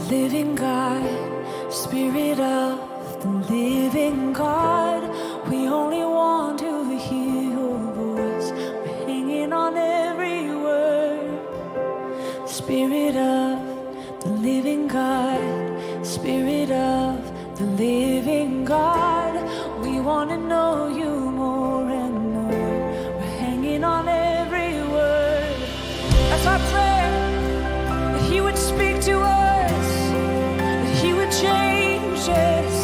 living God, Spirit of the living God, we only want to hear your voice. We're hanging on every word. Spirit of the living God, Spirit of the living God, we want to know you more and more. We're hanging on every word. That's our prayer, that He would speak to us, that He would change us.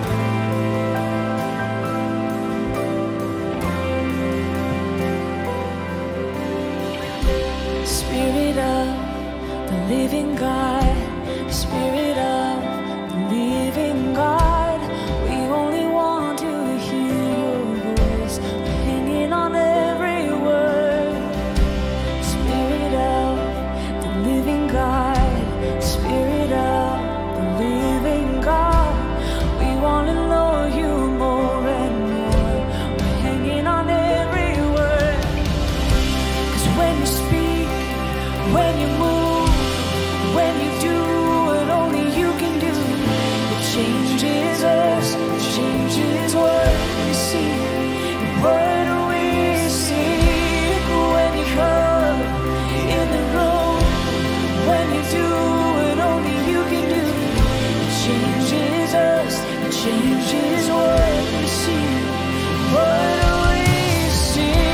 Spirit of the living God, Spirit of the living God, we only want to hear your voice. We're hanging on every word. Spirit of the living God, Spirit of the living God, we want to know you more and more. We're hanging on every word. 'Cause when you speak, when you move, when you do what only you can do, it changes us, it changes what we see, what we see. When you come in the room, when you do what only you can do, it changes us, it changes what we see, what we see.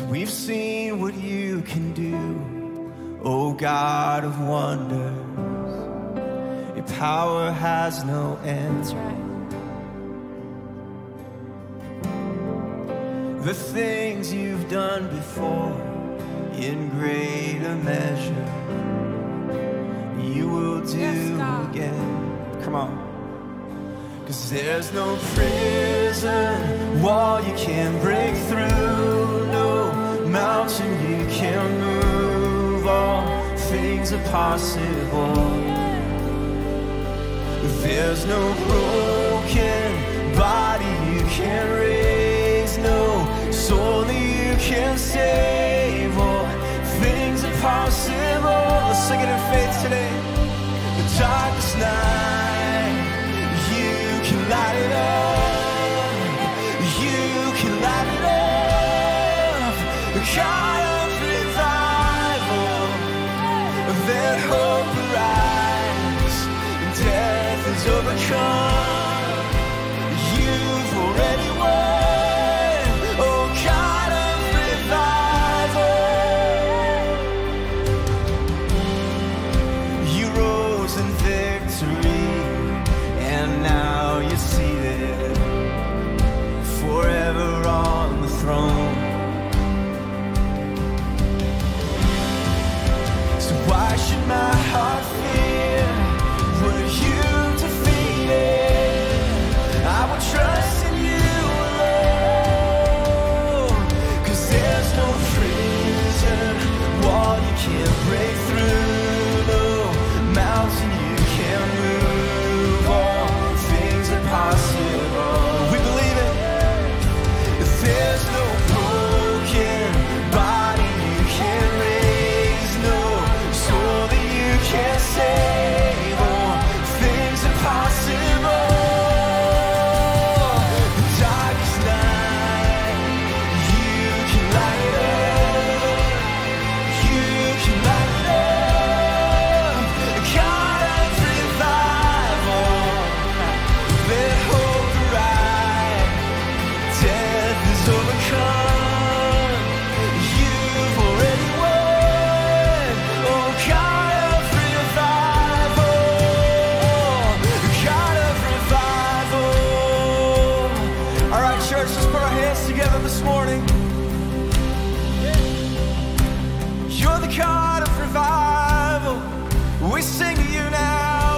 we've seen what you can do, oh God of wonders. Your power has no end. That's right. The things you've done before, in greater measure, you will do again. Come on. 'Cause there's no prison wall you can't break through, no mountain you can't move. All things are possible. There's no broken body you can't raise, no soul that you can't save. All things are possible. Let's sing it in faith today. The darkest night, you can light it up. You can light it up. The God of revival, that hope arise, and death is overcome. You've already won, oh God of revival. You rose in victory, and now you're seated forever on the throne. So why should my heart fear what you defeated? I will trust in you alone. 'Cause there's no prison wall you can't break through, no mountain you can't move. All things are possible. We believe it. There's no broken body you can't raise, no soul that you can't save. All things are possible. The darkest night, you can light it up. You can light it up. God of revival, let hope arise. Death is overcome. You've already won, oh God of revival. God of revival. All right, church, let's put our hands together this morning. You're the God of revival. We sing to you now.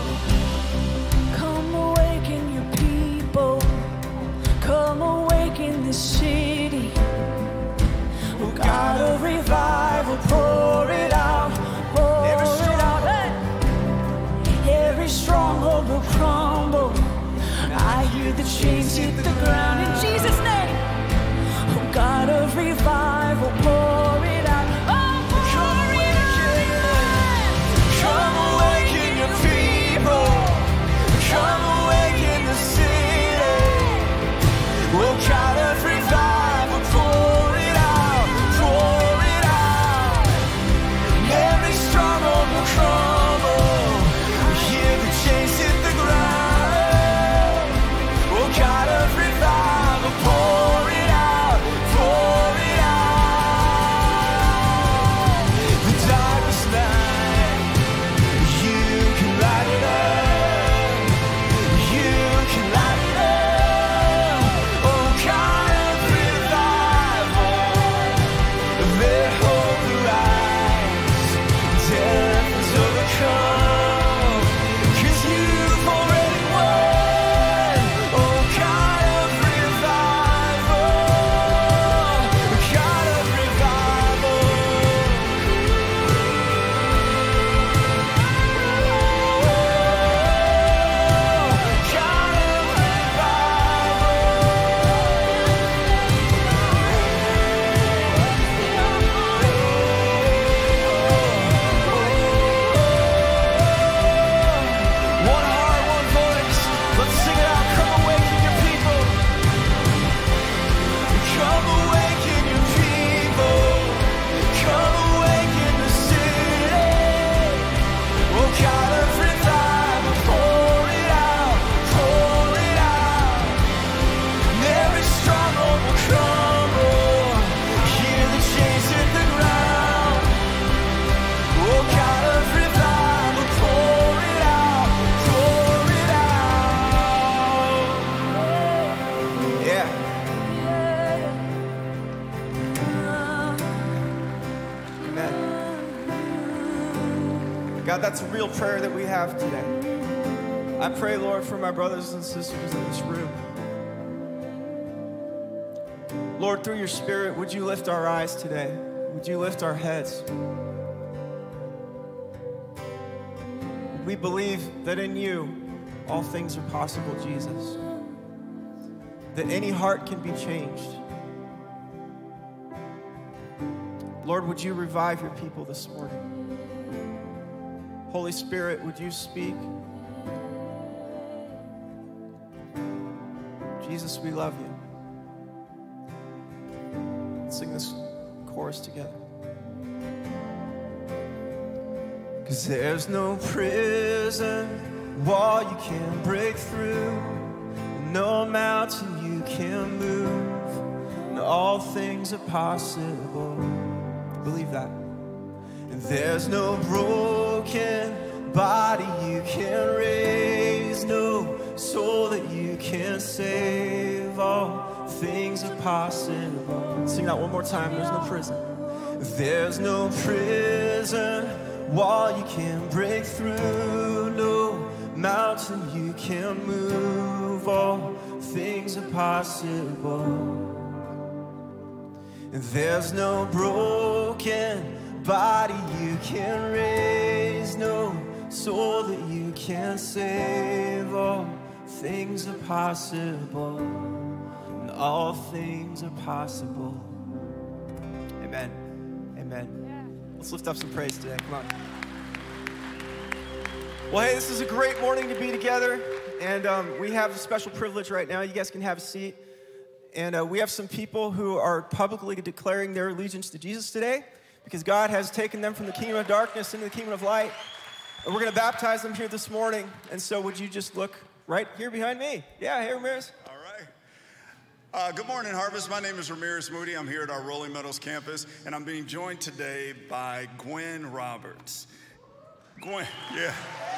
Come awaken your people. Come awaken this city. Oh God of revival, pour it out, pour it out. Hey! Every stronghold will crumble. I hear the chains hit the ground in Jesus' name. Oh God of revival, pour it out. Oh, pour it out. Come awaken your people. Come awaken the city. Oh God of revival, pour it out, pour it out. Every stronghold will crumble. Hear the chains hit the ground. Oh God of revival. God, that's a real prayer that we have today. I pray, Lord, for my brothers and sisters in this room. Lord, through your Spirit, would you lift our eyes today? Would you lift our heads? We believe that in you, all things are possible, Jesus. That any heart can be changed. Lord, would you revive your people this morning? Holy Spirit, would you speak? Jesus, we love you. Let's sing this chorus together. 'Cause there's no prison wall you can't break through, no mountain you can't move, and all things are possible. Believe that. And there's no broken body you can't raise, no soul that you can't save. All things are possible. Sing that one more time. There's no prison. There's no prison wall you can't break through, no mountain you can't move. All things are possible. And there's no broken body you can't raise, no soul that you can't save. All things are possible, and all things are possible. Amen. Amen. Let's lift up some praise today. Come on. Well, hey, this is a great morning to be together, and we have a special privilege right now. You guys can have a seat. And we have some people who are publicly declaring their allegiance to Jesus today, because God has taken them from the kingdom of darkness into the kingdom of light. And we're going to baptize them here this morning. And so would you just look right here behind me? Yeah, hey, Ramirez. All right. Good morning, Harvest. My name is Ramirez Moody. I'm here at our Rolling Meadows campus, and I'm being joined today by Gwen Roberts. Gwen, yeah.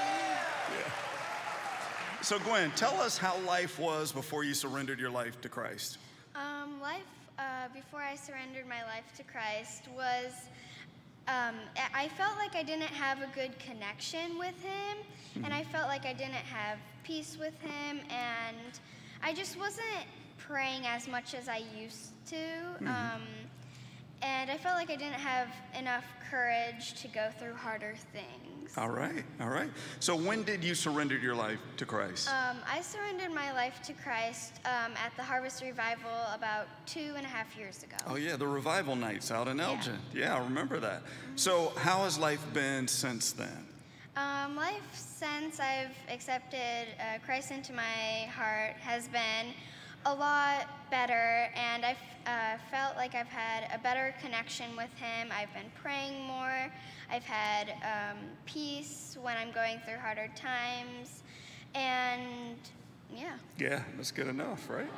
So Gwen, tell us how life was before you surrendered your life to Christ. Life before I surrendered my life to Christ was, I felt like I didn't have a good connection with him, and I felt like I didn't have peace with him, and I just wasn't praying as much as I used to, and I felt like I didn't have enough courage to go through harder things. All right, all right. So when did you surrender your life to Christ? I surrendered my life to Christ at the Harvest Revival about 2.5 years ago. Oh yeah, the revival nights out in Elgin. Yeah, I remember that. So how has life been since then? Life since I've accepted Christ into my heart has been a lot better, and I've felt like I've had a better connection with him. I've been praying more. I've had peace when I'm going through harder times, and yeah. Yeah, that's good enough, right?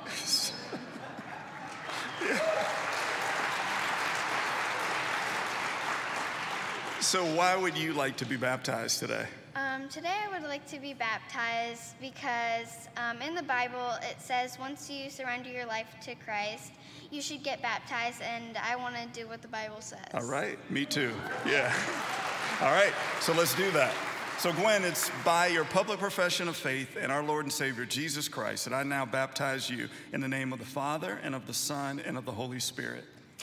Yeah. So why would you like to be baptized today? Today I would like to be baptized because in the Bible it says once you surrender your life to Christ, you should get baptized, and I want to do what the Bible says. All right, me too, yeah. All right, so let's do that. So Gwen, it's by your public profession of faith in our Lord and Savior, Jesus Christ, that I now baptize you in the name of the Father and of the Son and of the Holy Spirit.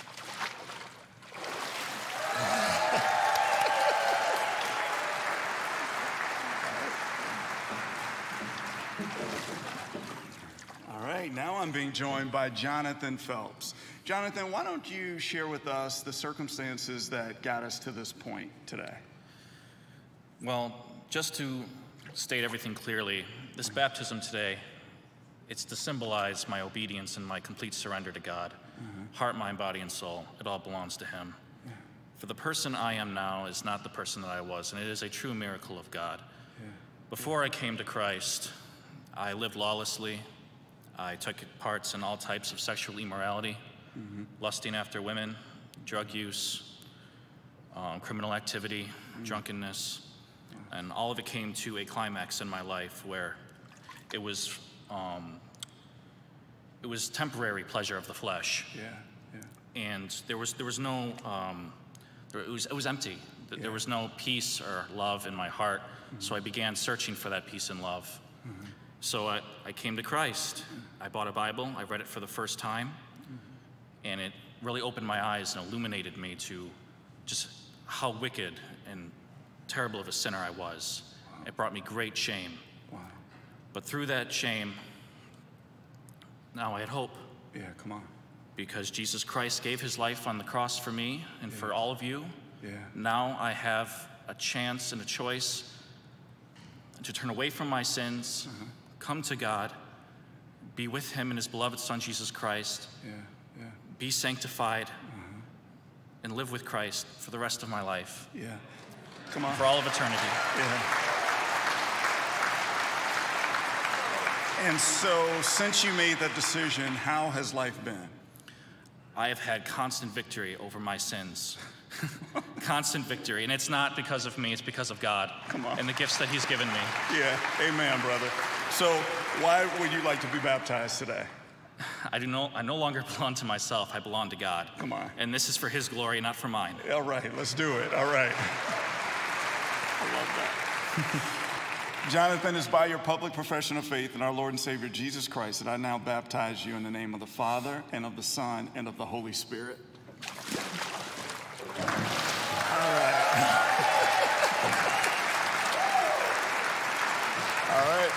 Now I'm being joined by Jonathan Phelps. Jonathan, why don't you share with us the circumstances that got us to this point today? Well, just to state everything clearly, this baptism today, it's to symbolize my obedience and my complete surrender to God. Heart, mind, body, and soul, it all belongs to him. For the person I am now is not the person that I was, and it is a true miracle of God. Before I came to Christ, I lived lawlessly. I took parts in all types of sexual immorality, lusting after women, drug use, criminal activity, drunkenness, and all of it came to a climax in my life where it was temporary pleasure of the flesh. And there was no, it was empty. There was no peace or love in my heart, so I began searching for that peace and love. So I came to Christ. I bought a Bible, I read it for the first time, and it really opened my eyes and illuminated me to just how wicked and terrible of a sinner I was. It brought me great shame. Wow. But through that shame, now I had hope. Yeah, come on. Because Jesus Christ gave his life on the cross for me and for all of you. Yeah. Now I have a chance and a choice to turn away from my sins, come to God, be with him and his beloved Son, Jesus Christ, be sanctified, and live with Christ for the rest of my life. Yeah. Come on. For all of eternity. Yeah. And so, since you made that decision, how has life been? I have had constant victory over my sins. Constant victory. And it's not because of me, it's because of God. Come on. And the gifts that he's given me. Yeah, amen, brother. So, why would you like to be baptized today? I no longer belong to myself, I belong to God. Come on. And this is for his glory, not for mine. All right, let's do it. All right. I love that. Jonathan, it's by your public profession of faith in our Lord and Savior Jesus Christ that I now baptize you in the name of the Father and of the Son and of the Holy Spirit. All right. All right.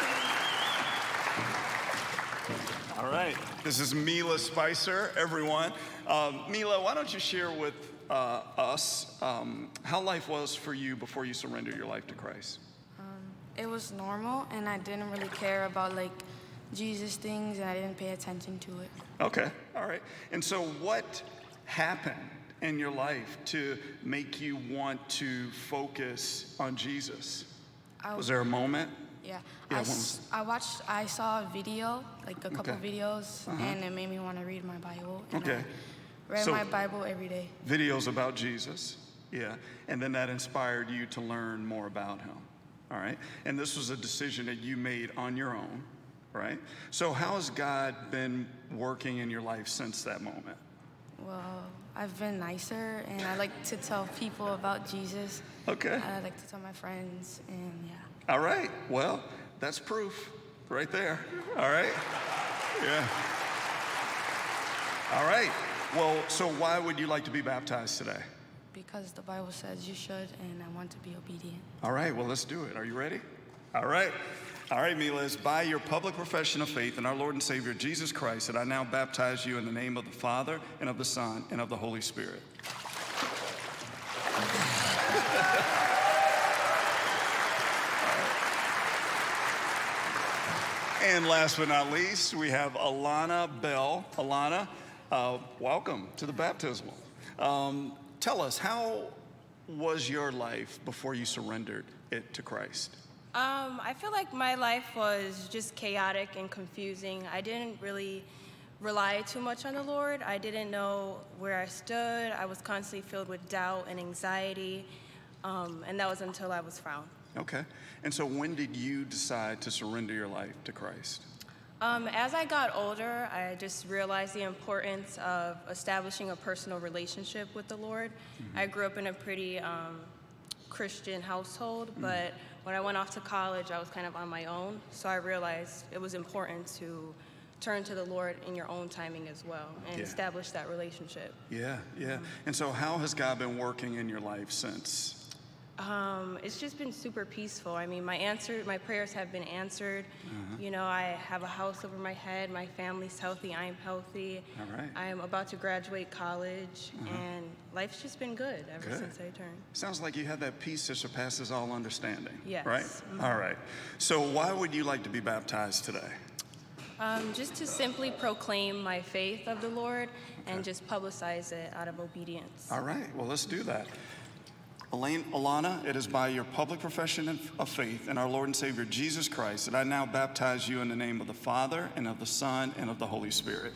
All right. This is Mila Spicer, everyone. Mila, why don't you share with us how life was for you before you surrendered your life to Christ? It was normal, and I didn't really care about like Jesus things, and I didn't pay attention to it. Okay, all right. And so what happened in your life to make you want to focus on Jesus? Was there a moment? Yeah, Yeah, I saw a video, like a couple Okay. videos, and it made me want to read my Bible. And Okay. I read So- my Bible every day. Videos about Jesus, yeah. And then that inspired you to learn more about him, all right? And this was a decision that you made on your own, right? So how has God been working in your life since that moment? Well, I've been nicer, and I like to tell people about Jesus. Okay. I like to tell my friends, and yeah. All right, well, that's proof right there, all right? Yeah. All right, well, so why would you like to be baptized today? Because the Bible says you should, and I want to be obedient. All right, well, let's do it. Are you ready? All right. All right, Mila, it's by your public profession of faith in our Lord and Savior Jesus Christ that I now baptize you in the name of the Father and of the Son and of the Holy Spirit. And last but not least, we have Alana Bell. Alana, welcome to the baptismal. Tell us, how was your life before you surrendered it to Christ? I feel like my life was just chaotic and confusing. I didn't really rely too much on the Lord. I didn't know where I stood. I was constantly filled with doubt and anxiety, and that was until I was found. Okay. And so when did you decide to surrender your life to Christ? As I got older, I just realized the importance of establishing a personal relationship with the Lord. I grew up in a pretty Christian household, but when I went off to college, I was kind of on my own. So I realized it was important to turn to the Lord in your own timing as well and establish that relationship. Yeah, yeah. And so how has God been working in your life since? It's just been super peaceful. I mean, my prayers have been answered. You know, I have a house over my head. My family's healthy. I'm healthy. All right. I'm about to graduate college, and life's just been good ever since I turned. Sounds like you have that peace that surpasses all understanding. Yes. Right? All right. So why would you like to be baptized today? Just to simply proclaim my faith of the Lord and just publicize it out of obedience. All right. Well, let's do that. Alana, it is by your public profession of faith in our Lord and Savior Jesus Christ that I now baptize you in the name of the Father and of the Son and of the Holy Spirit.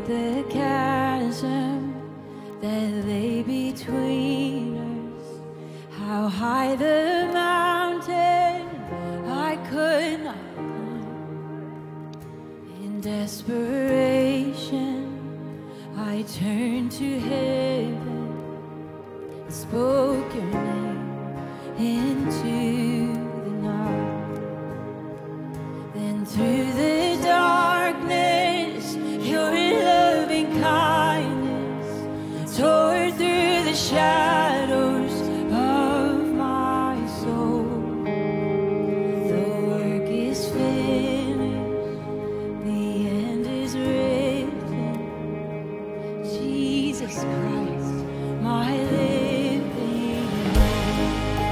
the chasm that lay between us, how high the mountain I could not climb. In desperation, I turned to heaven and spoke your name into the night. Then through the darkness, your loving kindness tore through the shadows of my soul. The work is finished, the end is written. Jesus Christ, my living hope.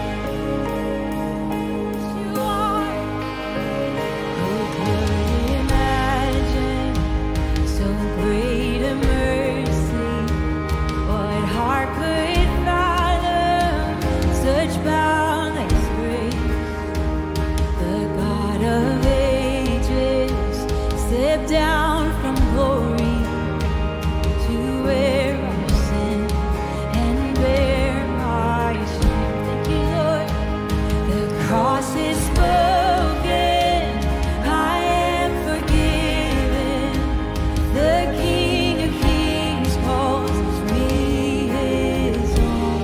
You are. Who could imagine so great a mercy? What heart could fathom such boundless grace? The God of ages stepped down from glory to wear our sin and bear my shame. Thank you, Lord. The cross is spoken, I am forgiven. The King of Kings calls me his own.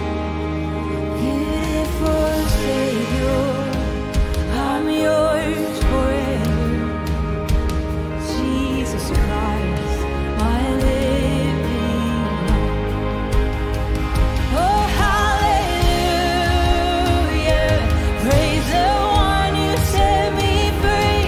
Beautiful Savior, I'm yours forever. Jesus Christ, my living hope. Oh, hallelujah, praise the one who set me free.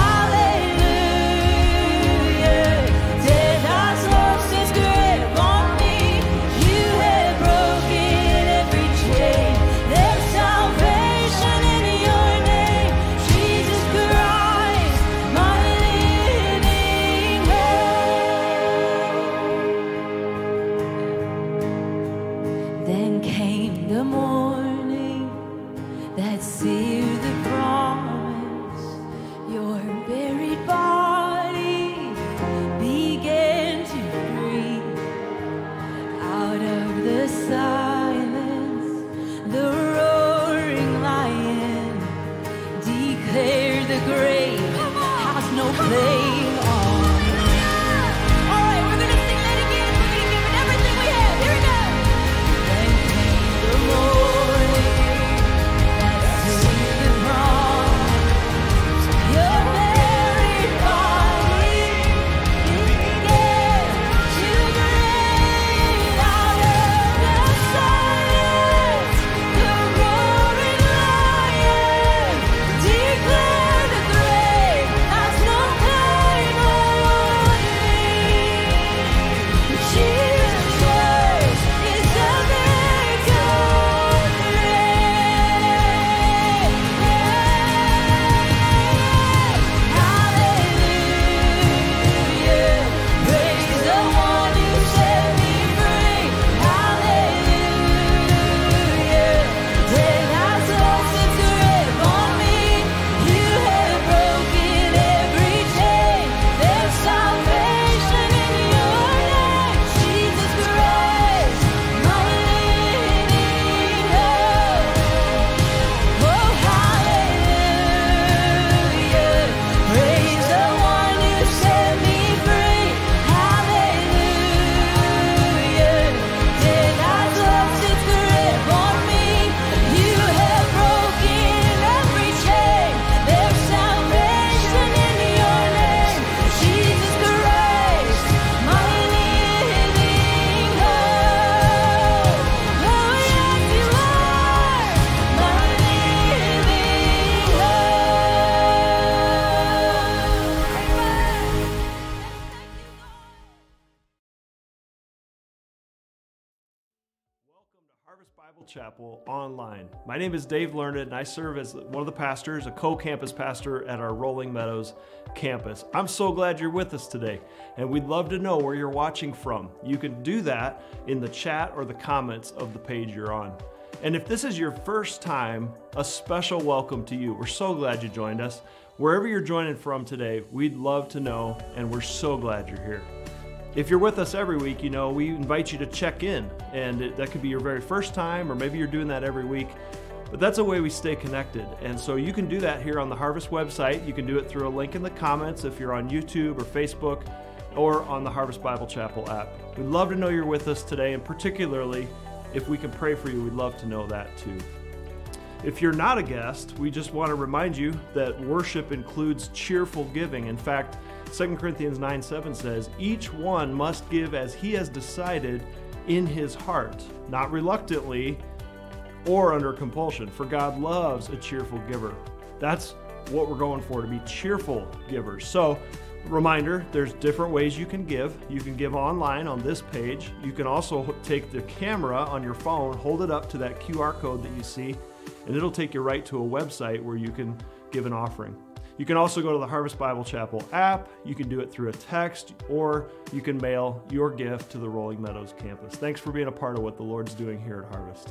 Hallelujah, death has lost its grip on me. You have broken every chain. There's salvation in your name, Jesus Christ, my living hope. Then came the morning that sealed the promise. Your buried body began to breathe. Out of the silence, the roaring lion declared the grave has no claim on me. All right, we're gonna sing that again. We're gonna give it everything we have. Here we go. Then came the morning that sealed the promise. Your buried body began to breathe. Out of the silence, the roaring lion declared the grave has no claim on me. Jesus Christ is the Hallelujah, praise the one who set me free. Hallelujah, death has lost its grip on me. You have broken every chain. There's salvation in your name, Jesus Christ, my living hope. Oh, hallelujah, praise the one who set me free. Hallelujah, death has lost its grip on me. You have broken every chain. There's salvation in your name, Jesus Christ, my living hope. Oh, yes, you are my living Welcome to Harvest Bible Chapel online. My name is Dave Learned, and I serve as one of the pastors, a co-campus pastor at our Rolling Meadows campus. I'm so glad you're with us today, and we'd love to know where you're watching from. You can do that in the chat or the comments of the page you're on. And if this is your first time, a special welcome to you. We're so glad you joined us. Wherever you're joining from today, we'd love to know, and we're so glad you're here. If you're with us every week, you know, we invite you to check in, and that could be your very first time, or maybe you're doing that every week. But that's a way we stay connected. And so you can do that here on the Harvest website. You can do it through a link in the comments if you're on YouTube or Facebook, or on the Harvest Bible Chapel app. We'd love to know you're with us today, and particularly if we can pray for you, we'd love to know that too. If you're not a guest, we just want to remind you that worship includes cheerful giving. In fact, 2 Corinthians 9:7 says, "Each one must give as he has decided in his heart, not reluctantly or under compulsion, for God loves a cheerful giver." That's what we're going for, to be cheerful givers. So, reminder, there's different ways you can give. You can give online on this page. You can also take the camera on your phone, hold it up to that QR code that you see, and it'll take you right to a website where you can give an offering. You can also go to the Harvest Bible Chapel app. You can do it through a text, or you can mail your gift to the Rolling Meadows campus. Thanks for being a part of what the Lord's doing here at Harvest.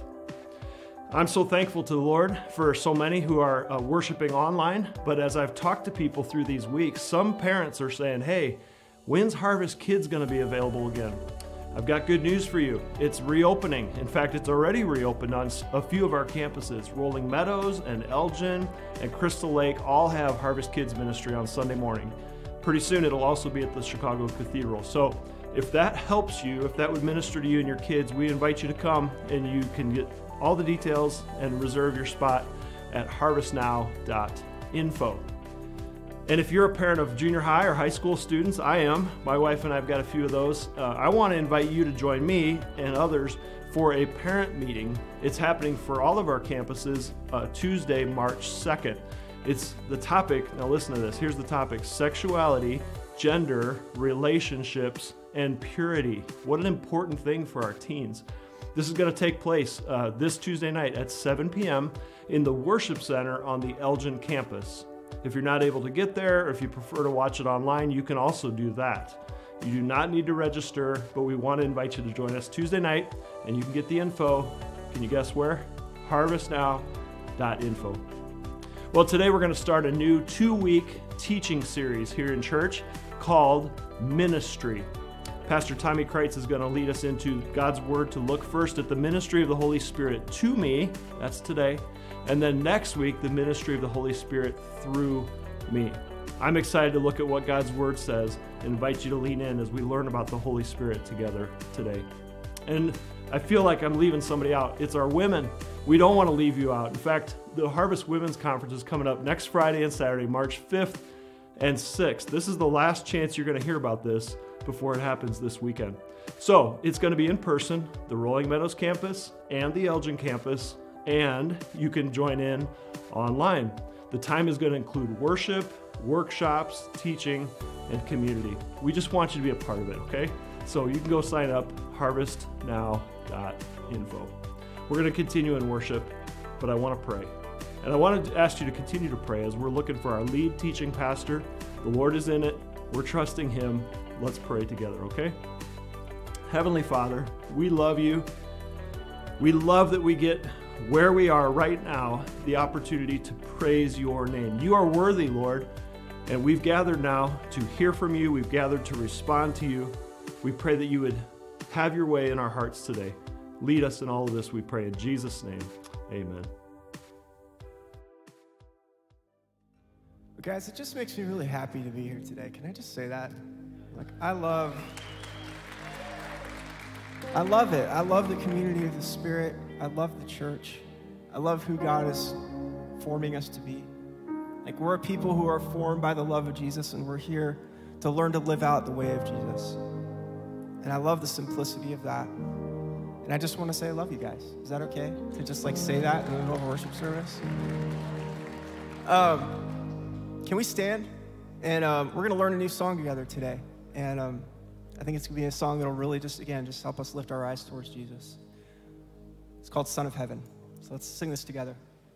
I'm so thankful to the Lord for so many who are worshiping online, but as I've talked to people through these weeks, some parents are saying, "Hey, when's Harvest Kids going to be available again?" I've got good news for you. It's reopening. In fact, it's already reopened on a few of our campuses. Rolling Meadows and Elgin and Crystal Lake all have Harvest Kids ministry on Sunday morning. Pretty soon it'll also be at the Chicago Cathedral. So if that helps you, if that would minister to you and your kids, we invite you to come, and you can get all the details and reserve your spot at harvestnow.info. And if you're a parent of junior high or high school students, I am. My wife and I have got a few of those. I want to invite you to join me and others for a parent meeting. It's happening for all of our campuses Tuesday, March 2nd. It's the topic, now listen to this, here's the topic: sexuality, gender, relationships, and purity. What an important thing for our teens. This is going to take place this Tuesday night at 7 p.m. in the Worship Center on the Elgin campus. If you're not able to get there, or if you prefer to watch it online, you can also do that. You do not need to register, but we want to invite you to join us Tuesday night, and you can get the info. Can you guess where? harvestnow.info. Well, today we're going to start a new 2-week teaching series here in church called Ministry. Pastor Tommy Creutz is going to lead us into God's Word to look first at the ministry of the Holy Spirit to me, that's today, and then next week, the ministry of the Holy Spirit through me. I'm excited to look at what God's Word says and invite you to lean in as we learn about the Holy Spirit together today. And I feel like I'm leaving somebody out. It's our women. We don't want to leave you out. In fact, the Harvest Women's Conference is coming up next Friday and Saturday, March 5th and 6th. This is the last chance you're going to hear about this before it happens this weekend. So it's going to be in person, the Rolling Meadows campus and the Elgin campus, and you can join in online. The time is going to include worship, workshops, teaching, and community. We just want you to be a part of it, okay? So you can go sign up, harvestnow.info. We're going to continue in worship, but I want to pray. And I want to ask you to continue to pray as we're looking for our lead teaching pastor. The Lord is in it. We're trusting Him. Let's pray together, okay? Heavenly Father, we love you. We love that we get where we are right now, the opportunity to praise your name. You are worthy, Lord, and we've gathered now to hear from you. We've gathered to respond to you. We pray that you would have your way in our hearts today. Lead us in all of this, we pray in Jesus' name. Amen. Guys, it just makes me really happy to be here today. Can I just say that? Like, I love it. I love the community of the Spirit. I love the church. I love who God is forming us to be. Like, we're a people who are formed by the love of Jesus, and we're here to learn to live out the way of Jesus. And I love the simplicity of that. And I just want to say I love you guys. Is that okay? To just like say that in the middle of a worship service? Can we stand? And we're going to learn a new song together today. And I think it's going to be a song that'll really just help us lift our eyes towards Jesus. It's called Son of Heaven. So let's sing this together.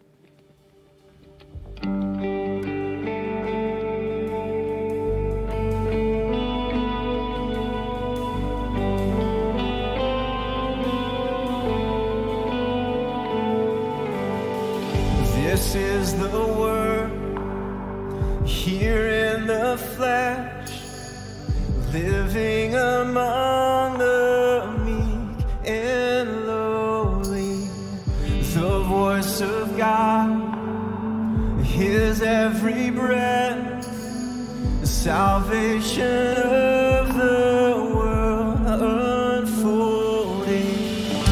This is the word here in the flesh, living among the meek and lowly. The voice of God, His every breath, the salvation of the world unfolding.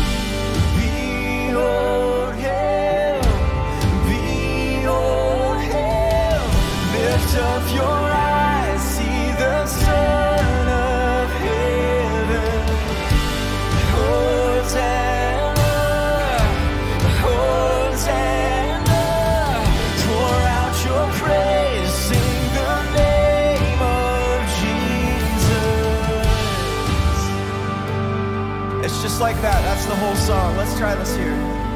Behold Him, behold Him. Lift up your eyes, see the Son of Heaven. Hosanna, Hosanna. Pour out your praise, sing the name of Jesus. It's just like that. That's the whole song. Let's try this here.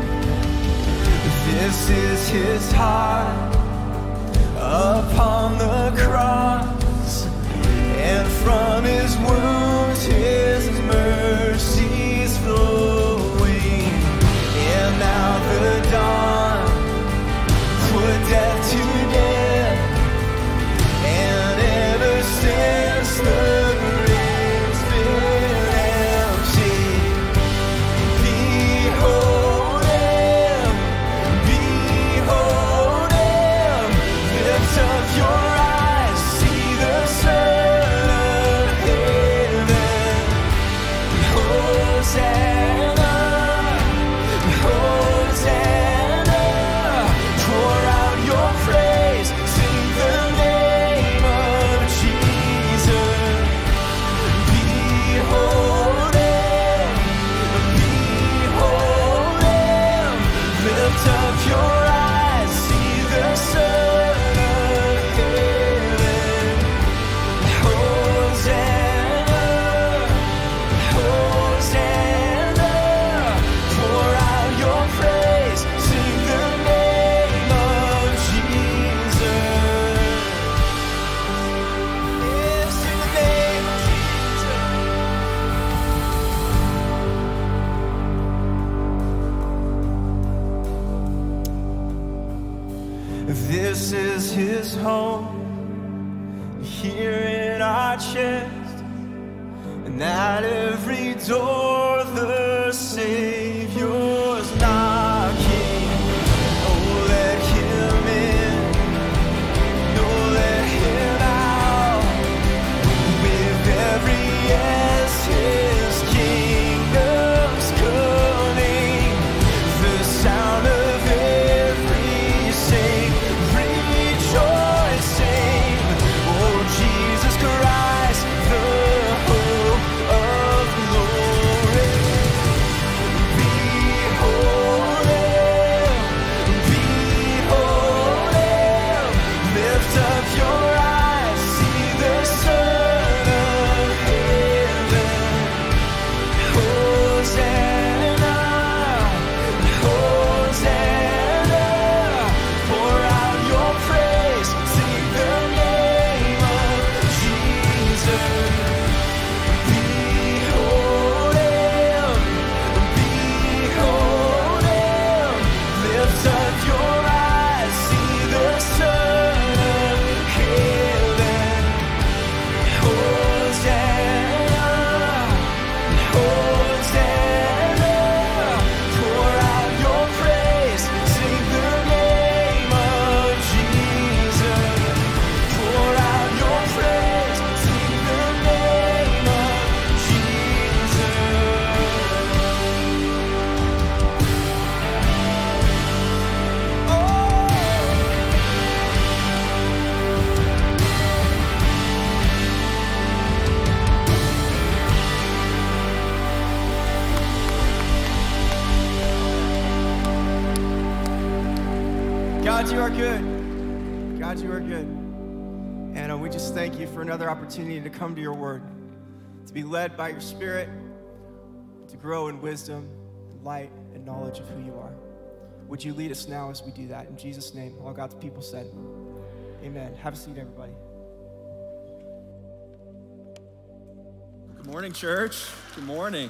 This is His heart upon the cross, and from His wounds His mercies flowing. And now the dawn put death to death, and ever since the grave's been empty. Behold Him, behold Him. Lift up your eyes, see the Son of Heaven. Hosanna, Hosanna. Pour out your praise, sing the name of Jesus. Behold Him, behold Him. Lift up your eyes, see the Son of Heaven. Hosanna, Hosanna. Pour out your praise, sing the name of Jesus. Yeah, sing the name of Jesus. This is His home, here in our chest, and at every door the Savior's knocking. Oh, let Him in, no, let Him out. With every yes, His kingdom's coming. The sound of every saint rejoicing. Oh, Jesus Christ, the hope of glory. Behold Him, behold Him. Lift up your eyes, see the Son of Heaven. Hosanna, Hosanna. Pour out your praise, sing the name of Jesus. Behold Him, behold Him. Lift up your eyes, see the Son of Heaven. Hosanna, Hosanna. Pour out your praise, sing the name of Jesus. Pour out your praise, sing the name of Jesus. God, you are good. God, you are good. And we just thank you for another opportunity to come to your word, to be led by your Spirit, to grow in wisdom, and light, and knowledge of who you are. Would you lead us now as we do that? In Jesus' name, all God's people said, amen. Have a seat, everybody. Good morning, church. Good morning.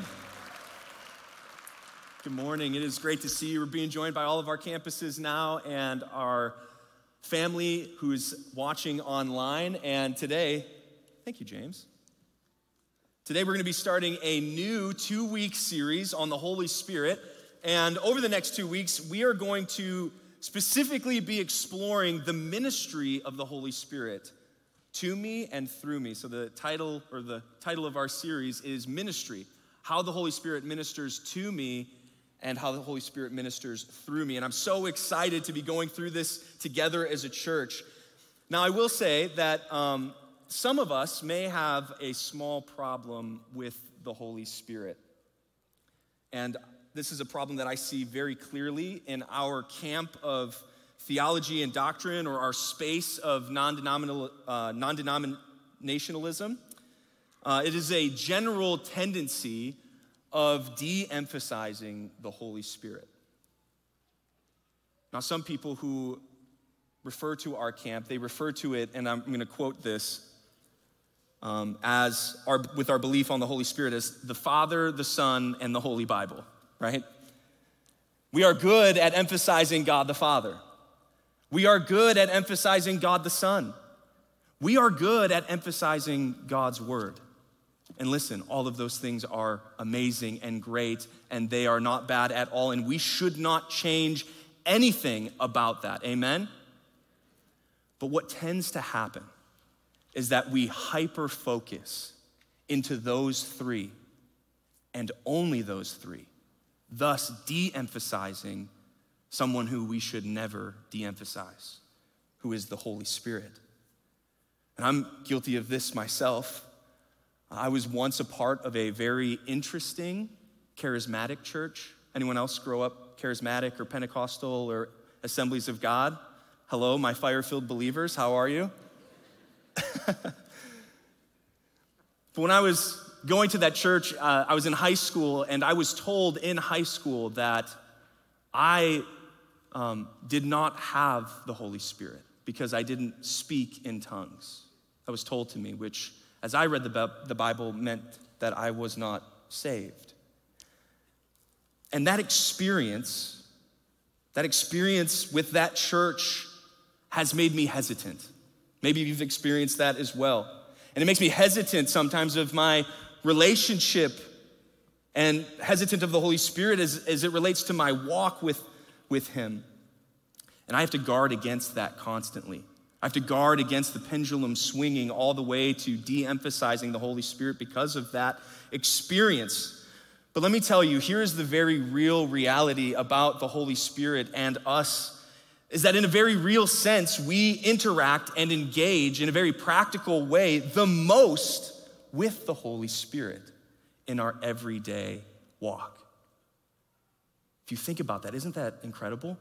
Good morning. It is great to see you. We're being joined by all of our campuses now and our family who's watching online. And today, thank you, James. Today we're going to be starting a new 2-week series on the Holy Spirit. And over the next 2 weeks, we are going to specifically be exploring the ministry of the Holy Spirit to me and through me. So the title of our series is Ministry, how the Holy Spirit ministers to me and how the Holy Spirit ministers through me. And I'm so excited to be going through this together as a church. Now, I will say that some of us may have a small problem with the Holy Spirit. And this is a problem that I see very clearly in our camp of theology and doctrine, or our space of non-denominationalism. It is a general tendency of de-emphasizing the Holy Spirit. Now, some people who refer to our camp, they refer to it, and I'm going to quote this, with our belief on the Holy Spirit as the Father, the Son, and the Holy Bible, right? We are good at emphasizing God the Father. We are good at emphasizing God the Son. We are good at emphasizing God's Word. And listen, all of those things are amazing and great, and they are not bad at all, and we should not change anything about that, amen? But what tends to happen is that we hyper-focus into those three, and only those three, thus de-emphasizing someone who we should never de-emphasize, who is the Holy Spirit. And I'm guilty of this myself. I was once a part of a very interesting charismatic church. Anyone else grow up charismatic or Pentecostal or Assemblies of God? Hello, my fire-filled believers, how are you? But when I was going to that church, I was in high school, and I was told in high school that I did not have the Holy Spirit because I didn't speak in tongues. That was told to me, which, as I read the Bible, meant that I was not saved. And that experience with that church has made me hesitant. Maybe you've experienced that as well. And it makes me hesitant sometimes of my relationship and hesitant of the Holy Spirit as it relates to my walk with Him. And I have to guard against that constantly. I have to guard against the pendulum swinging all the way to de-emphasizing the Holy Spirit because of that experience. But let me tell you, here's the very real reality about the Holy Spirit and us, is that in a very real sense, we interact and engage in a very practical way the most with the Holy Spirit in our everyday walk. If you think about that, isn't that incredible?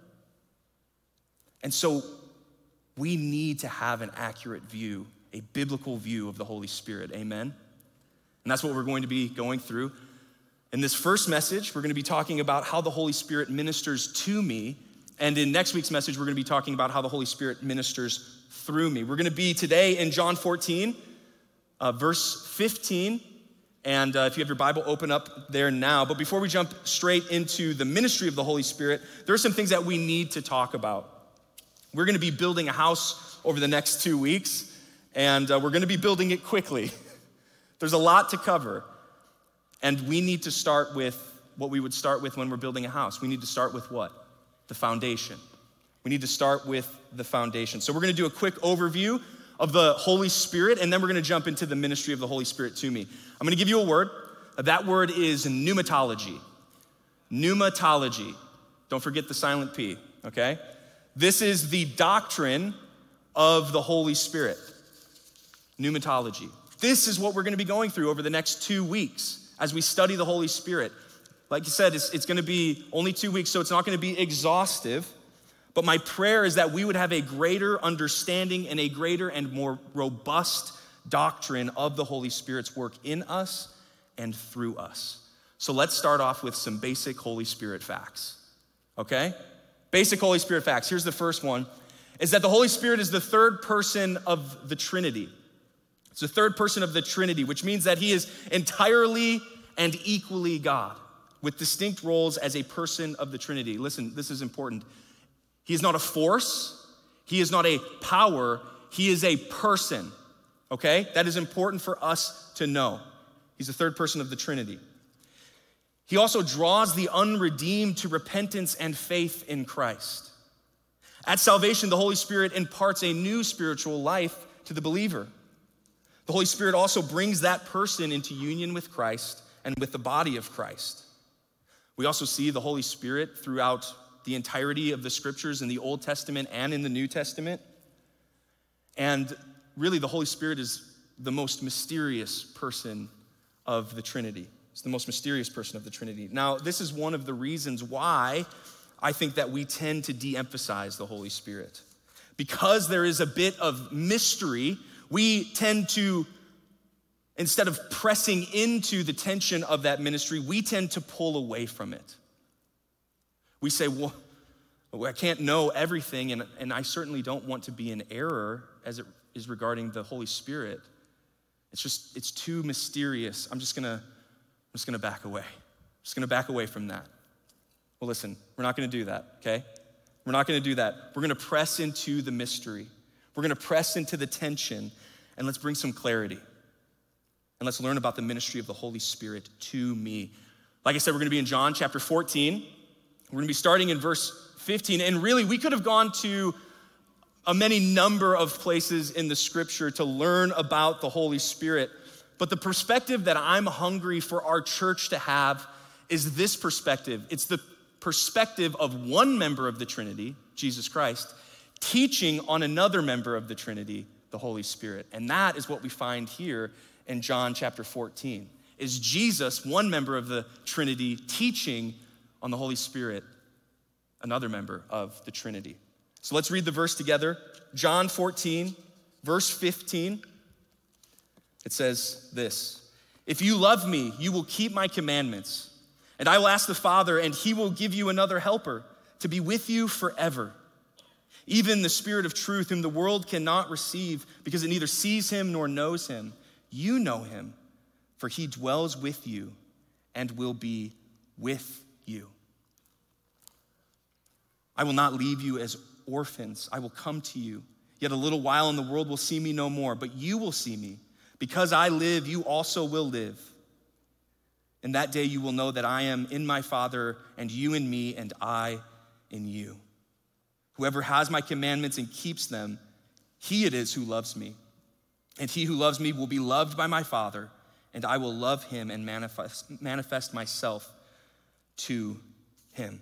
And so we need to have an accurate view, a biblical view of the Holy Spirit, amen? And that's what we're going to be going through. In this first message, we're going to be talking about how the Holy Spirit ministers to me. And in next week's message, we're going to be talking about how the Holy Spirit ministers through me. We're going to be today in John 14, verse 15. And if you have your Bible, open up there now. But before we jump straight into the ministry of the Holy Spirit, there are some things that we need to talk about. We're going to be building a house over the next 2 weeks, and we're going to be building it quickly. There's a lot to cover. And we need to start with what we would start with when we're building a house. We need to start with what? The foundation. We need to start with the foundation. So we're going to do a quick overview of the Holy Spirit, and then we're going to jump into the ministry of the Holy Spirit to me. I'm going to give you a word. That word is pneumatology. Pneumatology. Don't forget the silent P, okay? This is the doctrine of the Holy Spirit. Pneumatology. This is what we're going to be going through over the next 2 weeks as we study the Holy Spirit. Like you said, it's going to be only 2 weeks, so it's not going to be exhaustive. But my prayer is that we would have a greater understanding and a greater and more robust doctrine of the Holy Spirit's work in us and through us. So let's start off with some basic Holy Spirit facts, okay? Basic Holy Spirit facts. Here's the first one, is that the Holy Spirit is the third person of the Trinity. It's the third person of the Trinity, which means that He is entirely and equally God, with distinct roles as a person of the Trinity. Listen, this is important. He is not a force. He is not a power. He is a person, okay? That is important for us to know. He's the third person of the Trinity. He also draws the unredeemed to repentance and faith in Christ. At salvation, the Holy Spirit imparts a new spiritual life to the believer. The Holy Spirit also brings that person into union with Christ and with the body of Christ. We also see the Holy Spirit throughout the entirety of the scriptures in the Old Testament and in the New Testament. And really, the Holy Spirit is the most mysterious person of the Trinity. It's the most mysterious person of the Trinity. Now, this is one of the reasons why I think that we tend to de-emphasize the Holy Spirit. Because there is a bit of mystery, we tend to, instead of pressing into the tension of that ministry, we tend to pull away from it. We say, well, I can't know everything, and I certainly don't want to be in error as it is regarding the Holy Spirit. It's too mysterious. I'm just gonna back away. I'm just gonna back away from that. Well, listen, we're not gonna do that, okay? We're not gonna do that. We're gonna press into the mystery. We're gonna press into the tension, and let's bring some clarity. And let's learn about the ministry of the Holy Spirit to me. Like I said, we're gonna be in John chapter 14. We're gonna be starting in verse 15, and really, we could have gone to a many number of places in the scripture to learn about the Holy Spirit. But the perspective that I'm hungry for our church to have is this perspective. It's the perspective of one member of the Trinity, Jesus Christ, teaching on another member of the Trinity, the Holy Spirit. And that is what we find here in John chapter 14, is Jesus, one member of the Trinity, teaching on the Holy Spirit, another member of the Trinity. So let's read the verse together. John 14, verse 15. It says this: "If you love me, you will keep my commandments, and I will ask the Father, and he will give you another helper to be with you forever. Even the Spirit of truth, whom the world cannot receive because it neither sees him nor knows him. You know him, for he dwells with you and will be with you. I will not leave you as orphans. I will come to you. Yet a little while and the world will see me no more, but you will see me. Because I live, you also will live. In that day you will know that I am in my Father, and you in me, and I in you. Whoever has my commandments and keeps them, he it is who loves me. And he who loves me will be loved by my Father, and I will love him and manifest myself to him."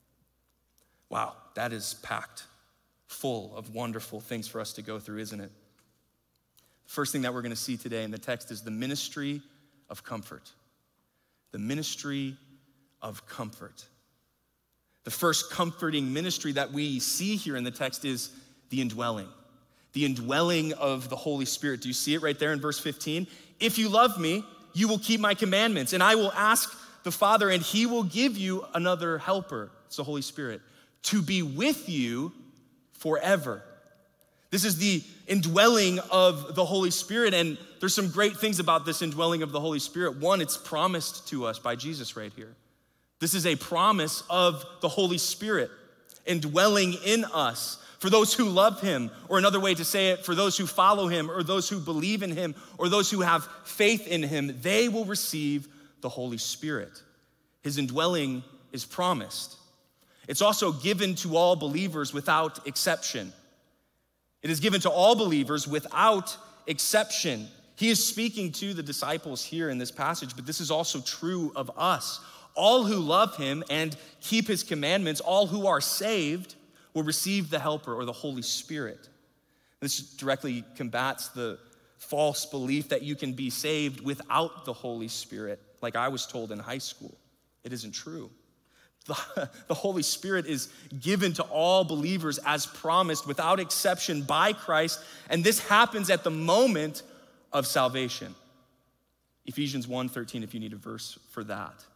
Wow, that is packed full of wonderful things for us to go through, isn't it? The first thing that we're going to see today in the text is the ministry of comfort. The ministry of comfort. The first comforting ministry that we see here in the text is the indwelling. The indwelling of the Holy Spirit. Do you see it right there in verse 15? "If you love me, you will keep my commandments, and I will ask the Father, and he will give you another helper," it's the Holy Spirit, "to be with you forever." This is the indwelling of the Holy Spirit, and there's some great things about this indwelling of the Holy Spirit. One, it's promised to us by Jesus right here. This is a promise of the Holy Spirit indwelling in us for those who love him, or another way to say it, for those who follow him, or those who believe in him, or those who have faith in him. They will receive the Holy Spirit. His indwelling is promised. It's also given to all believers without exception. It is given to all believers without exception. He is speaking to the disciples here in this passage, but this is also true of us. All who love him and keep his commandments, all who are saved, will receive the helper or the Holy Spirit. This directly combats the false belief that you can be saved without the Holy Spirit, like I was told in high school. It isn't true. The Holy Spirit is given to all believers as promised without exception by Christ, and this happens at the moment of salvation. Ephesians 1:13, if you need a verse for that.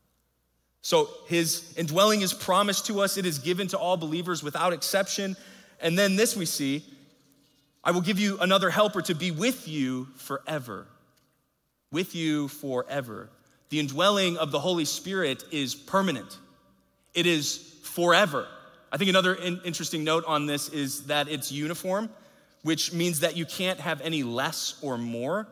So his indwelling is promised to us. It is given to all believers without exception. And then this we see: "I will give you another helper to be with you forever." With you forever. The indwelling of the Holy Spirit is permanent. It is forever. I think another interesting note on this is that it's uniform, which means that you can't have any less or more.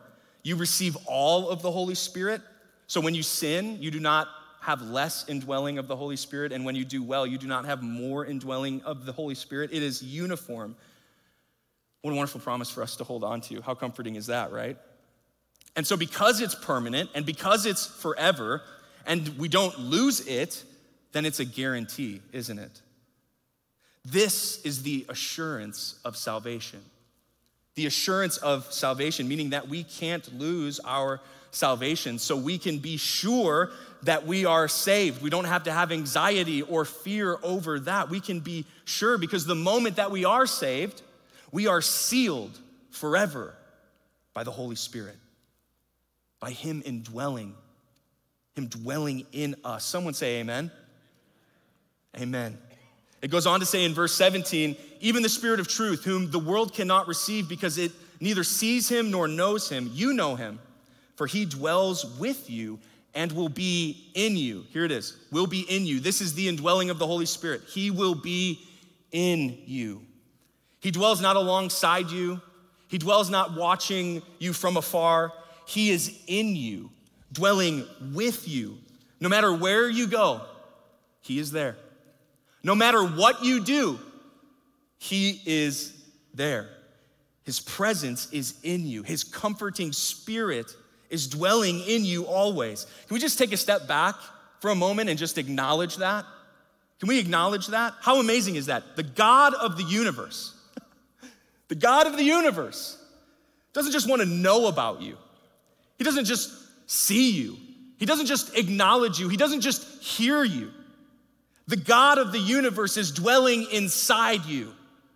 you receive all of the Holy Spirit. So when you sin, you do not have less indwelling of the Holy Spirit, and when you do well, you do not have more indwelling of the Holy Spirit. It is uniform. What a wonderful promise for us to hold on to. How comforting is that, right? And so because it's permanent and because it's forever and we don't lose it, then it's a guarantee, isn't it? This is the assurance of salvation. The assurance of salvation, meaning that we can't lose our salvation, so we can be sure that we are saved. We don't have to have anxiety or fear over that. We can be sure because the moment that we are saved, we are sealed forever by the Holy Spirit, by Him indwelling, Him dwelling in us. Someone say amen. Amen. It goes on to say in verse 17, even the Spirit of truth, whom the world cannot receive because it neither sees Him nor knows Him, you know Him, for He dwells with you and will be in you. Here it is, will be in you. This is the indwelling of the Holy Spirit. He will be in you. He dwells not alongside you. He dwells not watching you from afar. He is in you, dwelling with you. No matter where you go, He is there. No matter what you do, He is there. His presence is in you. His comforting Spirit is dwelling in you always. Can we just take a step back for a moment and just acknowledge that? Can we acknowledge that? How amazing is that? The God of the universe, the God of the universe doesn't just want to know about you. He doesn't just see you. He doesn't just acknowledge you. He doesn't just hear you. The God of the universe is dwelling inside you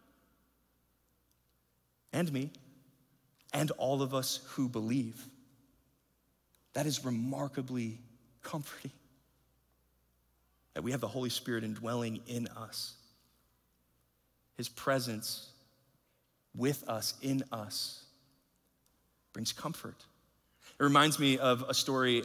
and me and all of us who believe. That is remarkably comforting, that we have the Holy Spirit indwelling in us. His presence with us, in us, brings comfort. It reminds me of a story.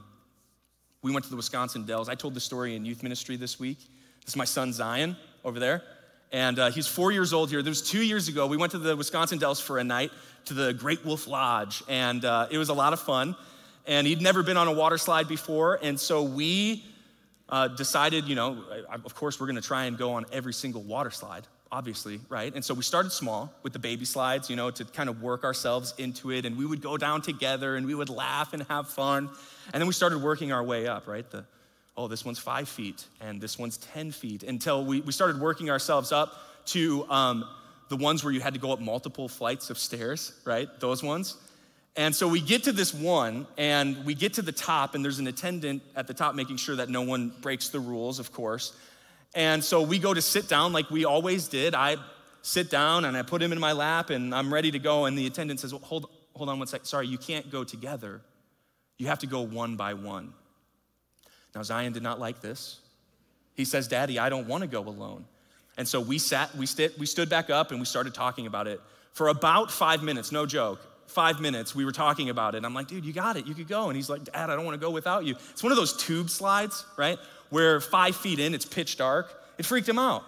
We went to the Wisconsin Dells. I told the story in youth ministry this week. This is my son Zion over there. And he's 4 years old here. This was 2 years ago. We went to the Wisconsin Dells for a night to the Great Wolf Lodge. And it was a lot of fun. And he'd never been on a water slide before. And so we decided, of course, we're going to try and go on every single water slide, obviously, right? And so we started small with the baby slides, to kind of work ourselves into it. And we would go down together and we would laugh and have fun. And then we started working our way up, right? This one's 5 feet and this one's 10 feet, until we started working ourselves up to the ones where you had to go up multiple flights of stairs, right? Those ones. And so we get to this one and we get to the top, and there's an attendant at the top making sure that no one breaks the rules, of course. And so we go to sit down like we always did. I sit down and I put him in my lap and I'm ready to go. And the attendant says, well, hold on 1 sec. Sorry, you can't go together. You have to go one by one. Now, Zion did not like this. He says, Daddy, I don't want to go alone. And so we stood back up and we started talking about it for about 5 minutes, no joke. 5 minutes, we were talking about it. I'm like, dude, you got it, you could go. And he's like, Dad, I don't want to go without you. It's one of those tube slides, right? Where 5 feet in, it's pitch dark. It freaked him out.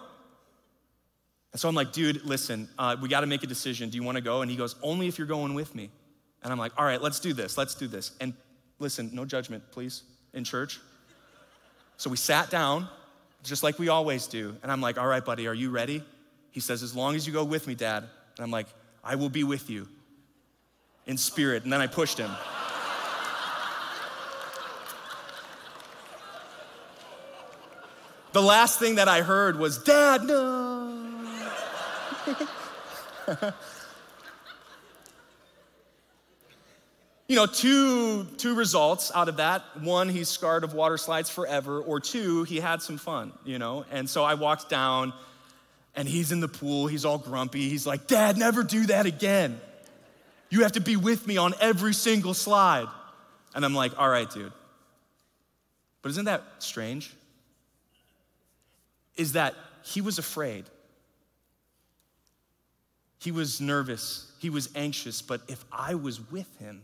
And so I'm like, dude, listen, we got to make a decision. Do you want to go? And he goes, only if you're going with me. And I'm like, all right, let's do this. And listen, no judgment, please, in church. So we sat down, just like we always do. And I'm like, all right, buddy, are you ready? He says, as long as you go with me, Dad. And I'm like, I will be with you in spirit. And then I pushed him. The last thing that I heard was, Dad, no. Two results out of that. One, he's scarred of water slides forever, or two, he had some fun, And so I walked down and he's in the pool, he's all grumpy. He's like, Dad, never do that again. You have to be with me on every single slide. And I'm like, all right, dude. But isn't that strange? Is that he was afraid. He was nervous. He was anxious. But if I was with him,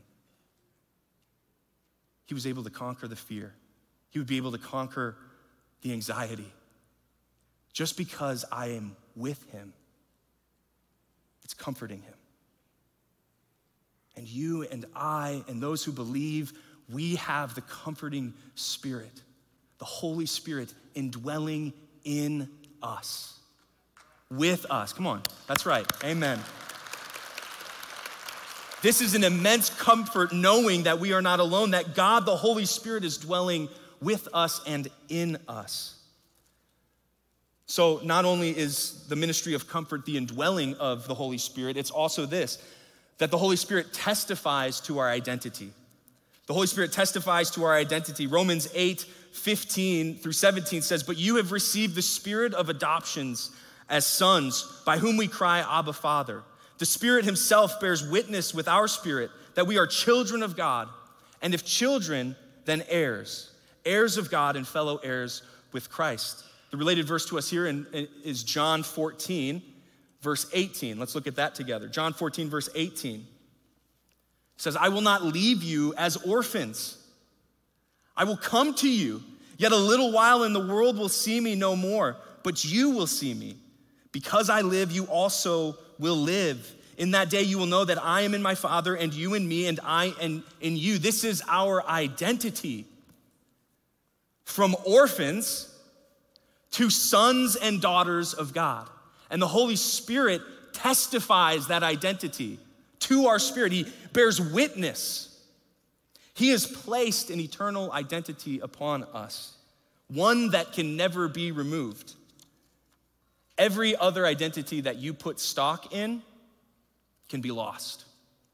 he was able to conquer the fear. He would be able to conquer the anxiety. Just because I am with him, it's comforting him. And you and I and those who believe, we have the comforting Spirit, the Holy Spirit indwelling in us, with us. Come on, that's right, amen. This is an immense comfort knowing that we are not alone, that God, the Holy Spirit, is dwelling with us and in us. So not only is the ministry of comfort the indwelling of the Holy Spirit, it's also this, that the Holy Spirit testifies to our identity. The Holy Spirit testifies to our identity. Romans 8:15 through 17 says, "But you have received the Spirit of adoptions as sons, by whom we cry, Abba, Father. The Spirit himself bears witness with our spirit that we are children of God, and if children, then heirs, heirs of God and fellow heirs with Christ." The related verse to us here is John 14, verse 18. Let's look at that together. John 14, verse 18 says, "I will not leave you as orphans. I will come to you. Yet a little while and the world will see me no more, but you will see me. Because I live, you also will live. In that day you will know that I am in my Father, and you in me, and I in you." This is our identity. From orphans to sons and daughters of God. And the Holy Spirit testifies that identity to our spirit. He bears witness. He has placed an eternal identity upon us, one that can never be removed. Every other identity that you put stock in can be lost.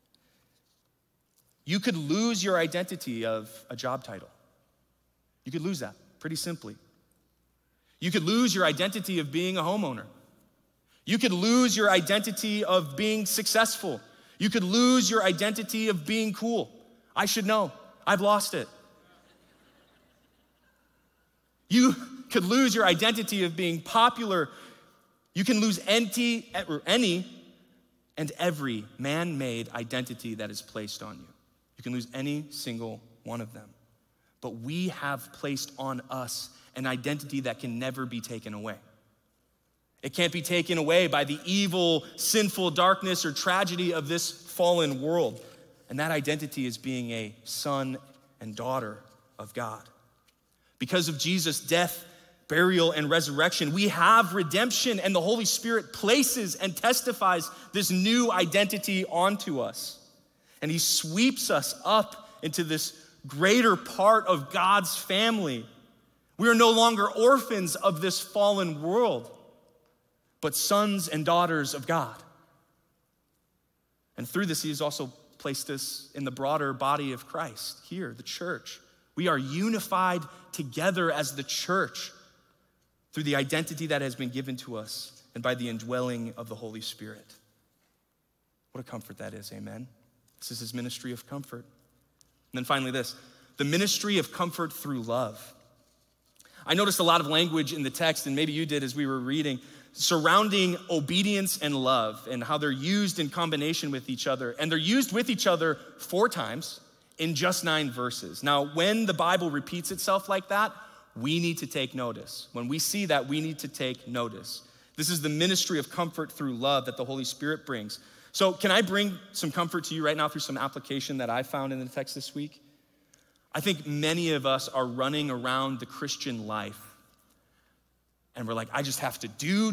You could lose your identity of a job title. You could lose that pretty simply. You could lose your identity of being a homeowner. You could lose your identity of being successful. You could lose your identity of being cool. I should know. I've lost it. You could lose your identity of being popular. You can lose any and every man-made identity that is placed on you. You can lose any single one of them. But we have placed on us an identity that can never be taken away. It can't be taken away by the evil, sinful darkness or tragedy of this fallen world. And that identity is being a son and daughter of God. Because of Jesus' death, burial, and resurrection, we have redemption, and the Holy Spirit places and testifies this new identity onto us. And he sweeps us up into this greater part of God's family. We are no longer orphans of this fallen world, but sons and daughters of God. And through this, he has also placed us in the broader body of Christ, here, the church. We are unified together as the church through the identity that has been given to us and by the indwelling of the Holy Spirit. What a comfort that is, amen? This is his ministry of comfort. And then finally this, the ministry of comfort through love. I noticed a lot of language in the text, and maybe you did as we were reading, surrounding obedience and love and how they're used in combination with each other. And they're used with each other 4 times in just 9 verses. Now, when the Bible repeats itself like that, we need to take notice. When we see that, we need to take notice. This is the ministry of comfort through love that the Holy Spirit brings. So can I bring some comfort to you right now through some application that I found in the text this week? I think many of us are running around the Christian life and we're like, I just have to do.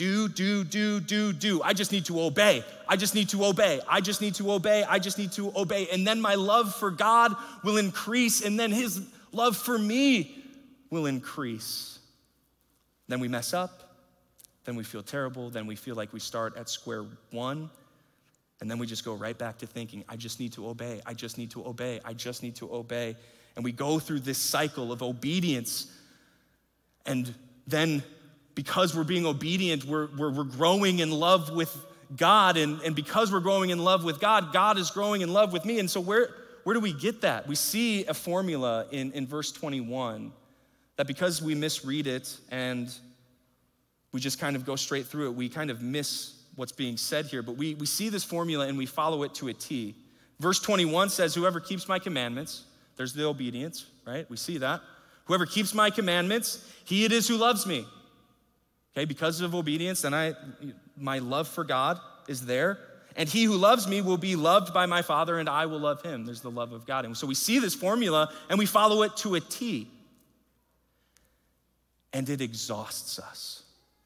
I just need to obey. I just need to obey. I just need to obey. I just need to obey. And then my love for God will increase, and then his love for me will increase. Then we mess up. Then we feel terrible. Then we feel like we start at square one. And then we just go right back to thinking, I just need to obey. I just need to obey. I just need to obey. And we go through this cycle of obedience. And then because we're being obedient, we're growing in love with God. And because we're growing in love with God, God is growing in love with me. And so where do we get that? We see a formula in verse 21 that because we misread it and we just kind of go straight through it, we kind of miss what's being said here. But we see this formula and we follow it to a T. Verse 21 says, whoever keeps my commandments, there's the obedience, right? We see that. Whoever keeps my commandments, he it is who loves me. Okay, because of obedience, then my love for God is there. And he who loves me will be loved by my Father, and I will love him. There's the love of God. And so we see this formula, and we follow it to a T. And it exhausts us.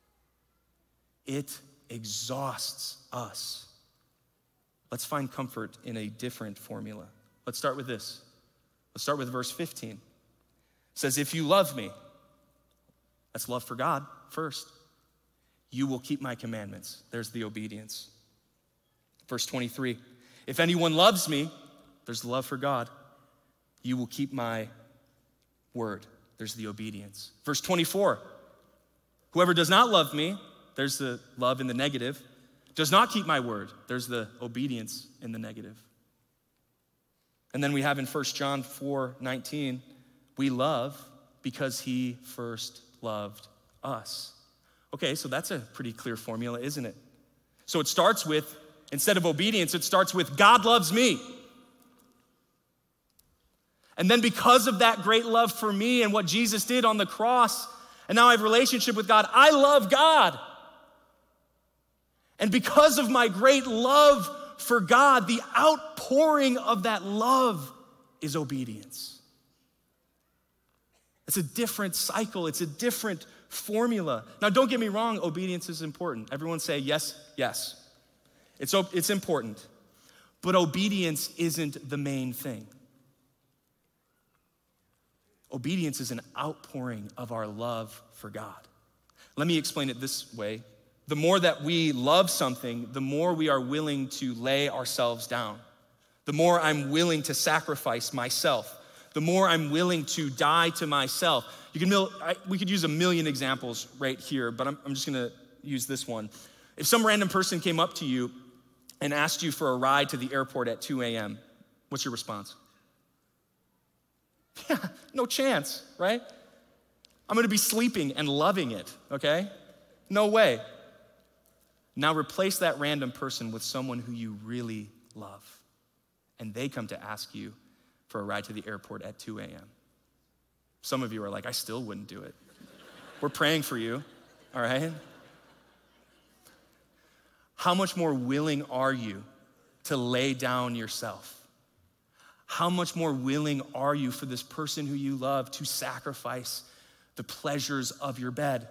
It exhausts us. Let's find comfort in a different formula. Let's start with this. Let's start with verse 15. It says, if you love me, that's love for God first, you will keep my commandments. There's the obedience. Verse 23, if anyone loves me, there's the love for God, you will keep my word. There's the obedience. Verse 24, whoever does not love me, there's the love in the negative, does not keep my word. There's the obedience in the negative. And then we have in 1 John 4:19, we love because he first loved us. Okay, so that's a pretty clear formula, isn't it? So it starts with, instead of obedience, it starts with God loves me. And then because of that great love for me and what Jesus did on the cross, and now I have a relationship with God, I love God. And because of my great love for God, the outpouring of that love is obedience. It's a different cycle. It's a different formula. Now, don't get me wrong, obedience is important. Everyone say yes, yes. It's important. But obedience isn't the main thing. Obedience is an outpouring of our love for God. Let me explain it this way. The more that we love something, the more we are willing to lay ourselves down. The more I'm willing to sacrifice myself. The more I'm willing to die to myself. We could use a million examples right here, but I'm just gonna use this one. If some random person came up to you and asked you for a ride to the airport at 2 a.m., what's your response? Yeah, no chance, right? I'm gonna be sleeping and loving it, okay? No way. Now replace that random person with someone who you really love, and they come to ask you for a ride to the airport at 2 a.m. Some of you are like, I still wouldn't do it. We're praying for you, all right? How much more willing are you to lay down yourself? How much more willing are you for this person who you love to sacrifice the pleasures of your bed?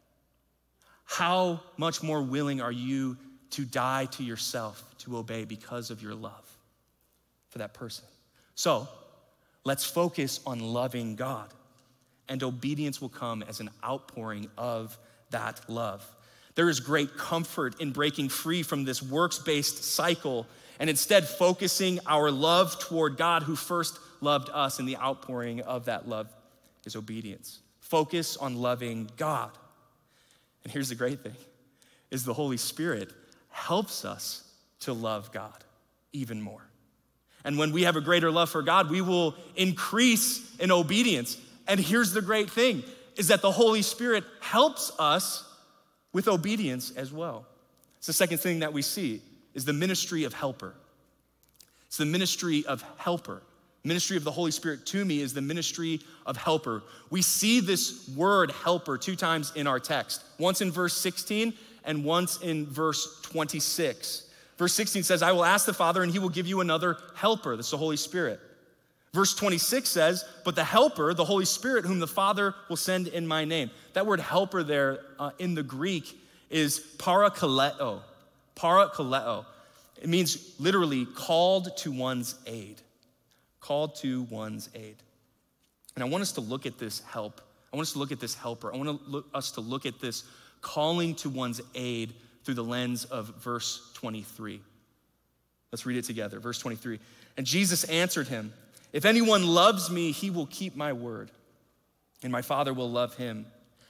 How much more willing are you to die to yourself, to obey because of your love for that person? So let's focus on loving God, and obedience will come as an outpouring of that love. There is great comfort in breaking free from this works-based cycle and instead focusing our love toward God who first loved us, and the outpouring of that love is obedience. Focus on loving God. And here's the great thing, is the Holy Spirit helps us to love God even more. And when we have a greater love for God, we will increase in obedience. And here's the great thing, is that the Holy Spirit helps us with obedience as well. It's the second thing that we see, is the ministry of helper. It's the ministry of helper. Ministry of the Holy Spirit to me is the ministry of helper. We see this word helper 2 times in our text, once in verse 16 and once in verse 26. Verse 16 says, I will ask the Father and he will give you another helper. That's the Holy Spirit. Verse 26 says, but the helper, the Holy Spirit, whom the Father will send in my name. That word helper there in the Greek is parakaleo. Parakaleo. It means literally called to one's aid. Called to one's aid. And I want us to look at this help. I want us to look at this helper. I want us to look at this calling to one's aid through the lens of verse 23. Let's read it together. Verse 23. And Jesus answered him, if anyone loves me, he will keep my word, and my Father will love him.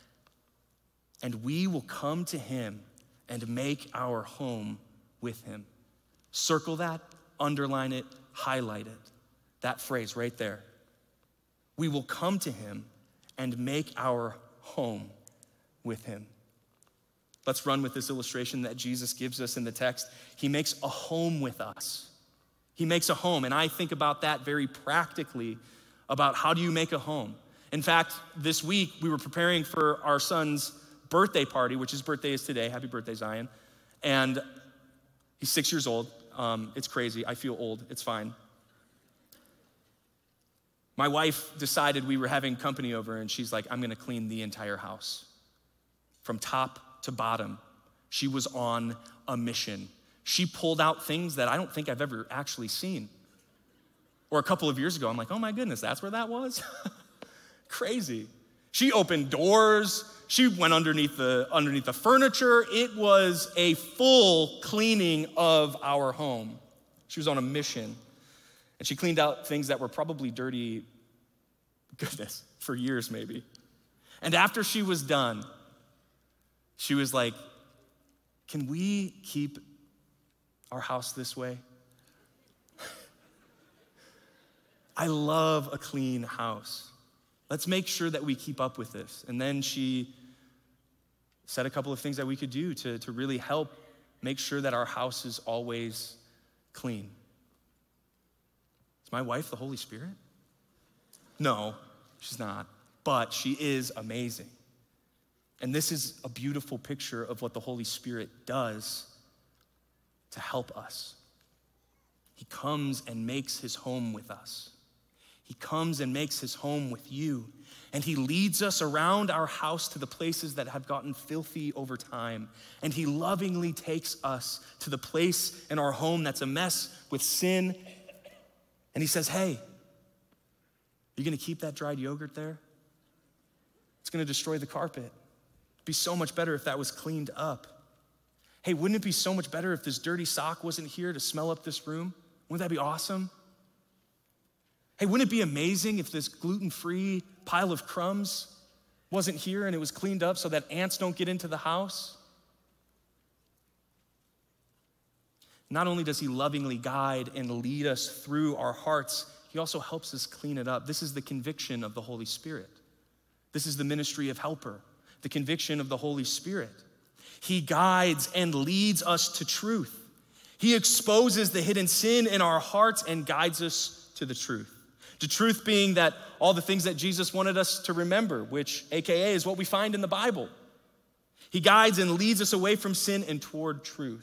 And we will come to him and make our home with him. Circle that, underline it, highlight it. That phrase right there. We will come to him and make our home with him. Let's run with this illustration that Jesus gives us in the text. He makes a home with us. He makes a home, and I think about that very practically, about how do you make a home. In fact, this week we were preparing for our son's birthday party, which his birthday is today. Happy birthday, Zion. And He's 6 years old. It's crazy. I feel old. It's fine. My wife decided we were having company over, and she's like, I'm gonna clean the entire house. From top to bottom, she was on a mission. She pulled out things that I don't think I've ever actually seen. Or a couple of years ago, I'm like, oh my goodness, that's where that was? Crazy. She opened doors. She went underneath the furniture. It was a full cleaning of our home. She was on a mission. And she cleaned out things that were probably dirty, goodness, for years maybe. And after she was done, she was like, can we keep our house this way? I love a clean house. Let's make sure that we keep up with this. And then she said a couple of things that we could do to really help make sure that our house is always clean. Is my wife the Holy Spirit? No, she's not. But she is amazing. And this is a beautiful picture of what the Holy Spirit does to help us. He comes and makes his home with us. He comes and makes his home with you. And he leads us around our house to the places that have gotten filthy over time. And he lovingly takes us to the place in our home that's a mess with sin. And he says, hey, you gonna keep that dried yogurt there? It's gonna destroy the carpet. It'd be so much better if that was cleaned up. Hey, wouldn't it be so much better if this dirty sock wasn't here to smell up this room? Wouldn't that be awesome? Hey, wouldn't it be amazing if this gluten-free pile of crumbs wasn't here and it was cleaned up so that ants don't get into the house? Not only does he lovingly guide and lead us through our hearts, he also helps us clean it up. This is the conviction of the Holy Spirit. This is the ministry of helper, the conviction of the Holy Spirit. He guides and leads us to truth. He exposes the hidden sin in our hearts and guides us to the truth. The truth being that all the things that Jesus wanted us to remember, which AKA is what we find in the Bible. He guides and leads us away from sin and toward truth.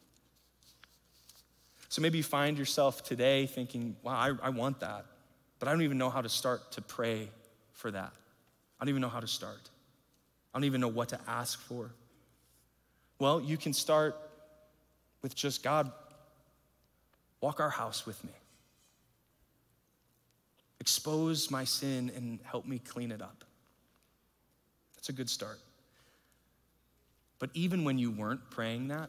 So maybe you find yourself today thinking, wow, I want that, but I don't even know how to start to pray for that. I don't even know how to start. I don't even know what to ask for. Well, you can start with just, God, walk our house with me. Expose my sin and help me clean it up. That's a good start. But even when you weren't praying that,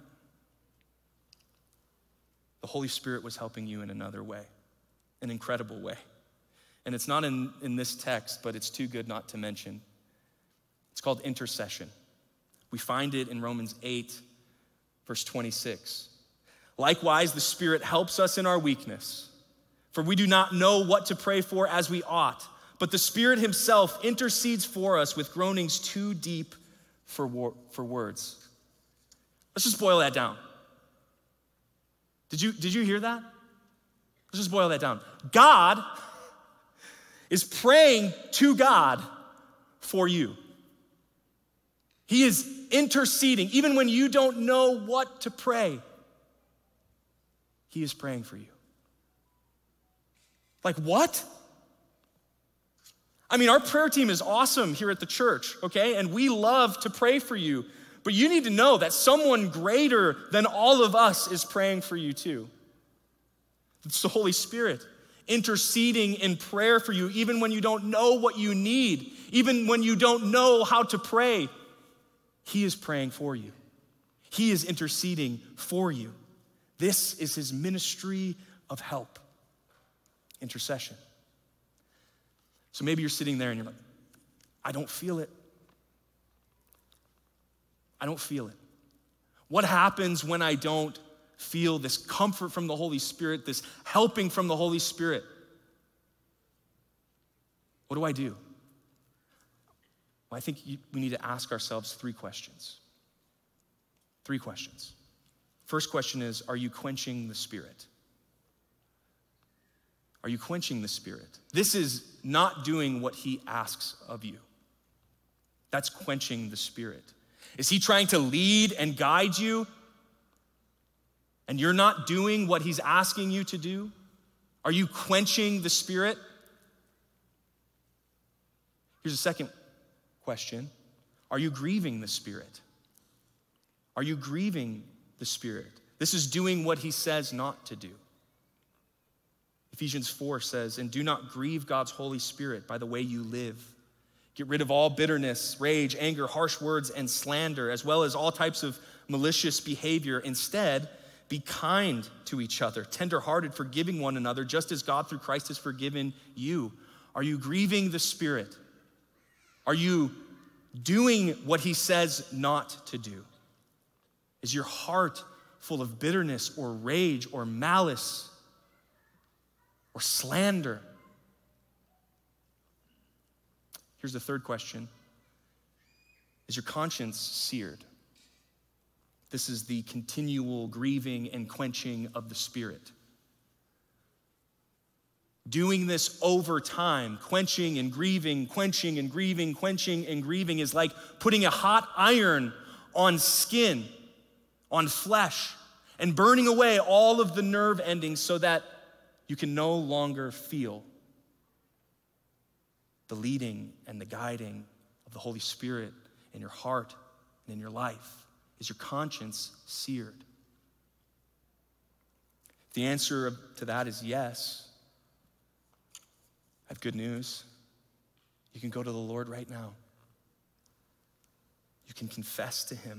the Holy Spirit was helping you in another way, an incredible way. And it's not in this text, but it's too good not to mention. It's called intercession. We find it in Romans 8, verse 26. Likewise, the Spirit helps us in our weakness, for we do not know what to pray for as we ought, but the Spirit himself intercedes for us with groanings too deep for words. Let's just boil that down. Did you hear that? Let's just boil that down. God is praying to God for you. He is interceding. Even when you don't know what to pray, he is praying for you. Like what? I mean, our prayer team is awesome here at the church, okay? And we love to pray for you. But you need to know that someone greater than all of us is praying for you too. It's the Holy Spirit interceding in prayer for you, even when you don't know what you need, even when you don't know how to pray. He is praying for you. He is interceding for you. This is his ministry of help, intercession. So maybe you're sitting there and you're like, I don't feel it. I don't feel it. What happens when I don't feel this comfort from the Holy Spirit, this helping from the Holy Spirit? What do I do? Well, I think we need to ask ourselves three questions. Three questions. First question is, are you quenching the Spirit? Are you quenching the Spirit? This is not doing what he asks of you. That's quenching the Spirit. Is he trying to lead and guide you? and you're not doing what he's asking you to do? Are you quenching the Spirit? Here's a second question. Are you grieving the Spirit? Are you grieving the Spirit? This is doing what he says not to do. Ephesians 4 says, and do not grieve God's Holy Spirit by the way you live. Get rid of all bitterness, rage, anger, harsh words, and slander, as well as all types of malicious behavior. Instead, be kind to each other, tenderhearted, forgiving one another, just as God through Christ has forgiven you. Are you grieving the Spirit? Are you doing what he says not to do? Is your heart full of bitterness or rage or malice or slander? Here's the third question. Is your conscience seared? This is the continual grieving and quenching of the Spirit. Doing this over time, quenching and grieving, quenching and grieving, quenching and grieving, is like putting a hot iron on skin, on flesh, and burning away all of the nerve endings so that you can no longer feel the leading and the guiding of the Holy Spirit in your heart and in your life. Is your conscience seared? The answer to that is yes. I have good news. You can go to the Lord right now. You can confess to him,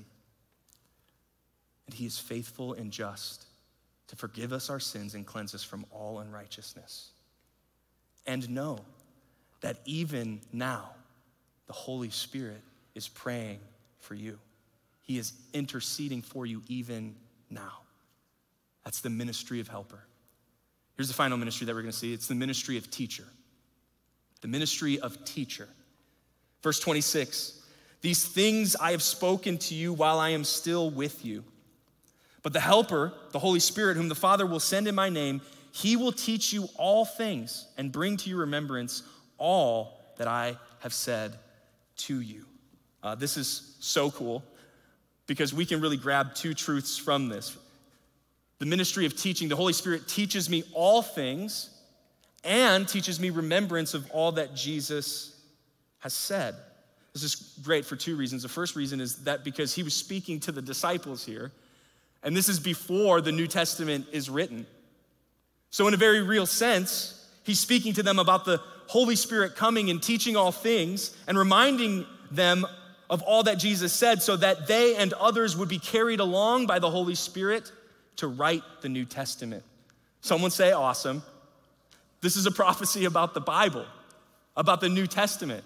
and he is faithful and just to forgive us our sins and cleanse us from all unrighteousness. And know that even now, the Holy Spirit is praying for you. He is interceding for you even now. That's the ministry of helper. Here's the final ministry that we're going to see. It's the ministry of teacher. The ministry of teacher. Verse 26, these things I have spoken to you while I am still with you. But the helper, the Holy Spirit, whom the Father will send in my name, he will teach you all things and bring to your remembrance all that I have said to you. This is so cool because we can really grab two truths from this. The ministry of teaching, the Holy Spirit teaches me all things and teaches me remembrance of all that Jesus has said. This is great for two reasons. The first reason is that because he was speaking to the disciples here, and this is before the New Testament is written. So in a very real sense, he's speaking to them about the Holy Spirit coming and teaching all things and reminding them of all that Jesus said so that they and others would be carried along by the Holy Spirit to write the New Testament. Someone say, awesome. This is a prophecy about the Bible, about the New Testament.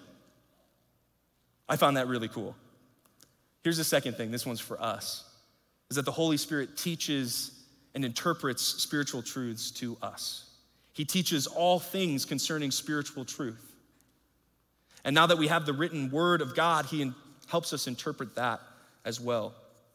I found that really cool. Here's the second thing, this one's for us, is that the Holy Spirit teaches and interprets spiritual truths to us. He teaches all things concerning spiritual truth. And now that we have the written word of God, he helps us interpret that as well.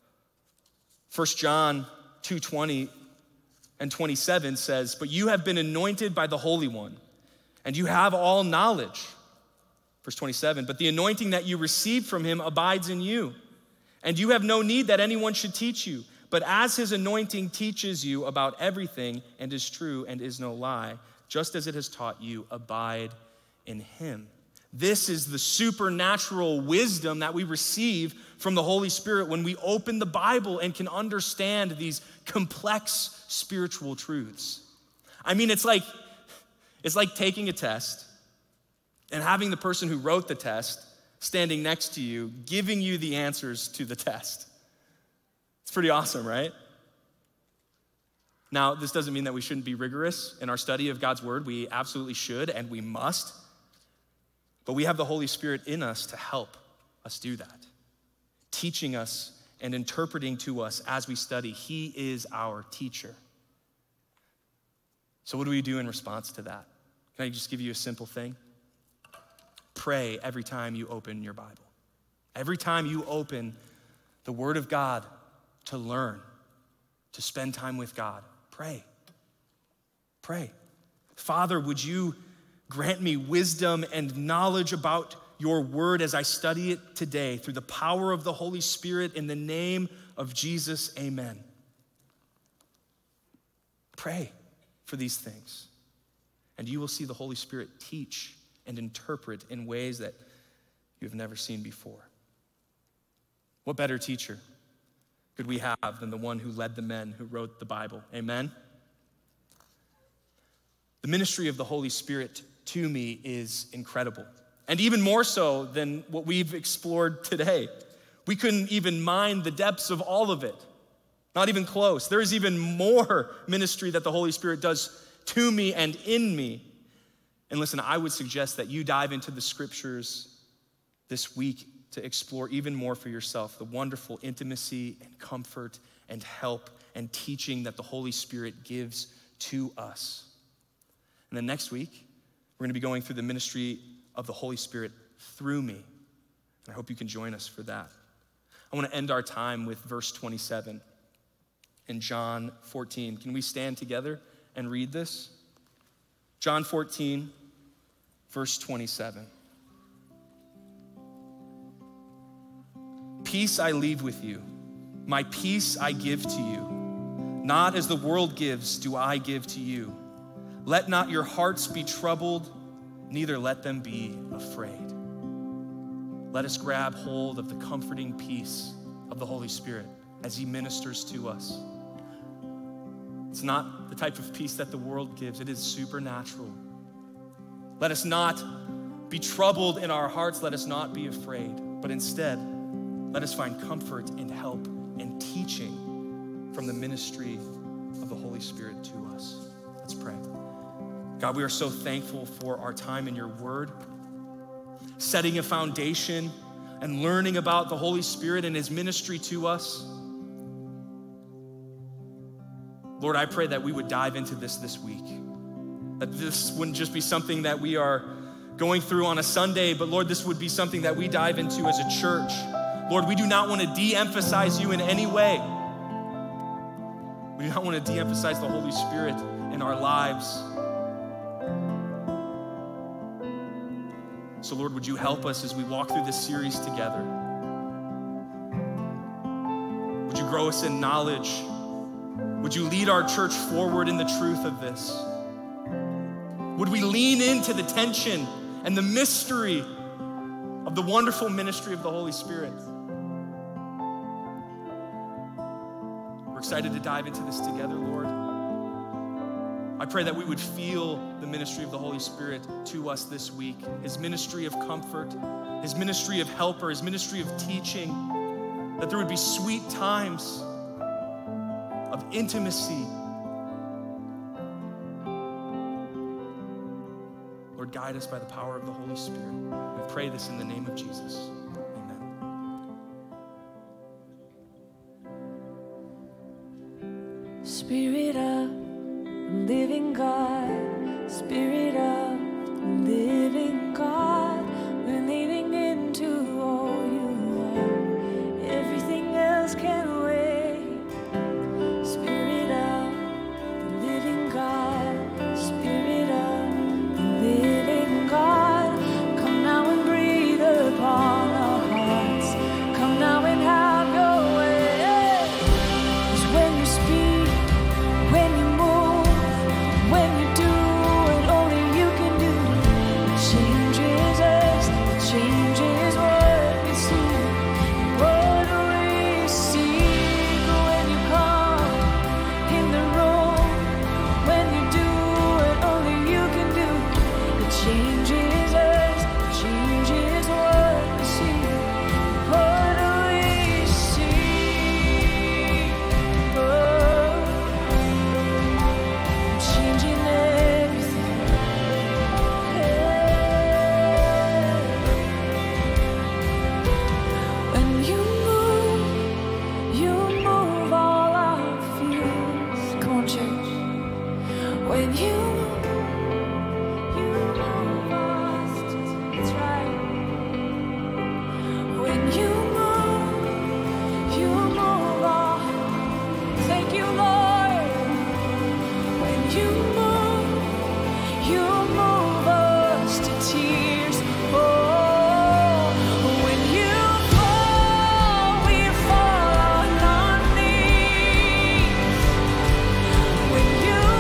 1 John 2:20 and 27 says, but you have been anointed by the Holy One, and you have all knowledge. Verse 27, but the anointing that you received from him abides in you, and you have no need that anyone should teach you. But as his anointing teaches you about everything and is true and is no lie, just as it has taught you, abide in him. This is the supernatural wisdom that we receive from the Holy Spirit when we open the Bible and can understand these complex spiritual truths. I mean, it's like taking a test and having the person who wrote the test standing next to you, giving you the answers to the test. It's pretty awesome, right? Now, this doesn't mean that we shouldn't be rigorous in our study of God's word. We absolutely should and we must. But we have the Holy Spirit in us to help us do that, teaching us and interpreting to us as we study. He is our teacher. So what do we do in response to that? Can I just give you a simple thing? Pray every time you open your Bible. Every time you open the Word of God to learn, to spend time with God, pray. Pray. Father, would you grant me wisdom and knowledge about your word as I study it today through the power of the Holy Spirit in the name of Jesus, amen. Pray for these things, and you will see the Holy Spirit teach and interpret in ways that you have never seen before. What better teacher could we have than the one who led the men who wrote the Bible? Amen? The ministry of the Holy Spirit to me is incredible, and even more so than what we've explored today. We couldn't even mine the depths of all of it. Not even close. There is even more ministry that the Holy Spirit does to me and in me. And listen, I would suggest that you dive into the scriptures this week to explore even more for yourself the wonderful intimacy and comfort and help and teaching that the Holy Spirit gives to us. And then next week, we're going to be going through the ministry of the Holy Spirit through me. And I hope you can join us for that. I want to end our time with verse 27 in John 14. Can we stand together and read this? John 14, verse 27. Peace I leave with you, my peace I give to you. Not as the world gives do I give to you. Let not your hearts be troubled, neither let them be afraid. Let us grab hold of the comforting peace of the Holy Spirit as he ministers to us. It's not the type of peace that the world gives. It is supernatural. Let us not be troubled in our hearts. Let us not be afraid, but instead, let us find comfort and help and teaching from the ministry of the Holy Spirit to us. Let's pray. God, we are so thankful for our time in your word, setting a foundation and learning about the Holy Spirit and his ministry to us. Lord, I pray that we would dive into this week, that this wouldn't just be something that we are going through on a Sunday, but Lord, this would be something that we dive into as a church. Lord, we do not want to de-emphasize you in any way. We do not want to de-emphasize the Holy Spirit in our lives. So Lord, would you help us as we walk through this series together? Would you grow us in knowledge? Would you lead our church forward in the truth of this? Would we lean into the tension and the mystery of the wonderful ministry of the Holy Spirit? We're excited to dive into this together, Lord. I pray that we would feel the ministry of the Holy Spirit to us this week, his ministry of comfort, his ministry of helper, his ministry of teaching, that there would be sweet times of intimacy. Lord, guide us by the power of the Holy Spirit. We pray this in the name of Jesus. Amen. Spirit of the living God, Spirit of the living God, we're leaning into all you are. Everything else can wait. Spirit of the living God, Spirit of the living God, come now and breathe upon our hearts. Come now and have your way. 'Cause when you speak, when you move, when you do what only you can do, it changes us, it changes what we see. What we see when you come in the room, when you do what only you can do, it changes us, it changes what we see. What we see, oh, changing everything. When you move all our fears. Come on, church. When you move us, that's right. When you move all. Thank you, Lord. When you move us to tears. Oh, when you fall, we fall on our knees. When you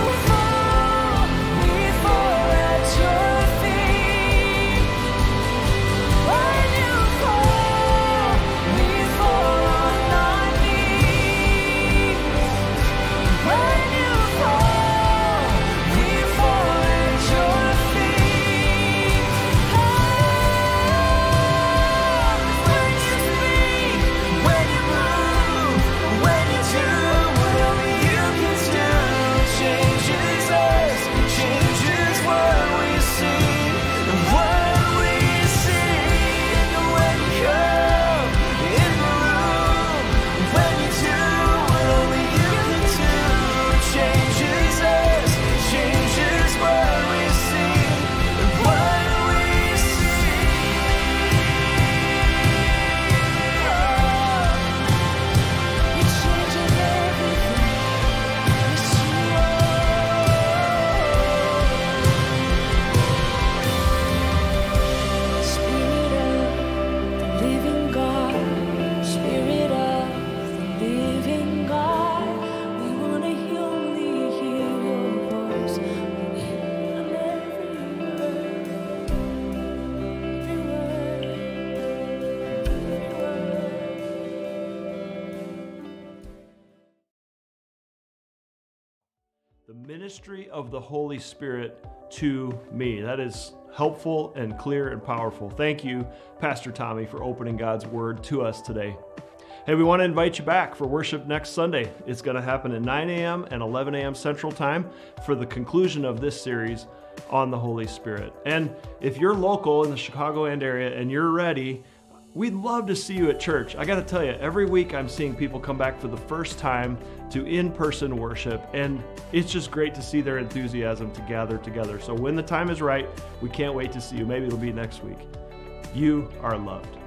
ministry of the Holy Spirit to me. That is helpful and clear and powerful. Thank you, Pastor Tommy, for opening God's Word to us today. Hey, we want to invite you back for worship next Sunday. It's going to happen at 9 a.m. and 11 a.m. Central Time for the conclusion of this series on the Holy Spirit. And if you're local in the Chicagoland area and you're ready, we'd love to see you at church. I got to tell you, every week I'm seeing people come back for the first time to in-person worship, and it's just great to see their enthusiasm to gather together. So when the time is right, we can't wait to see you. Maybe it'll be next week. You are loved.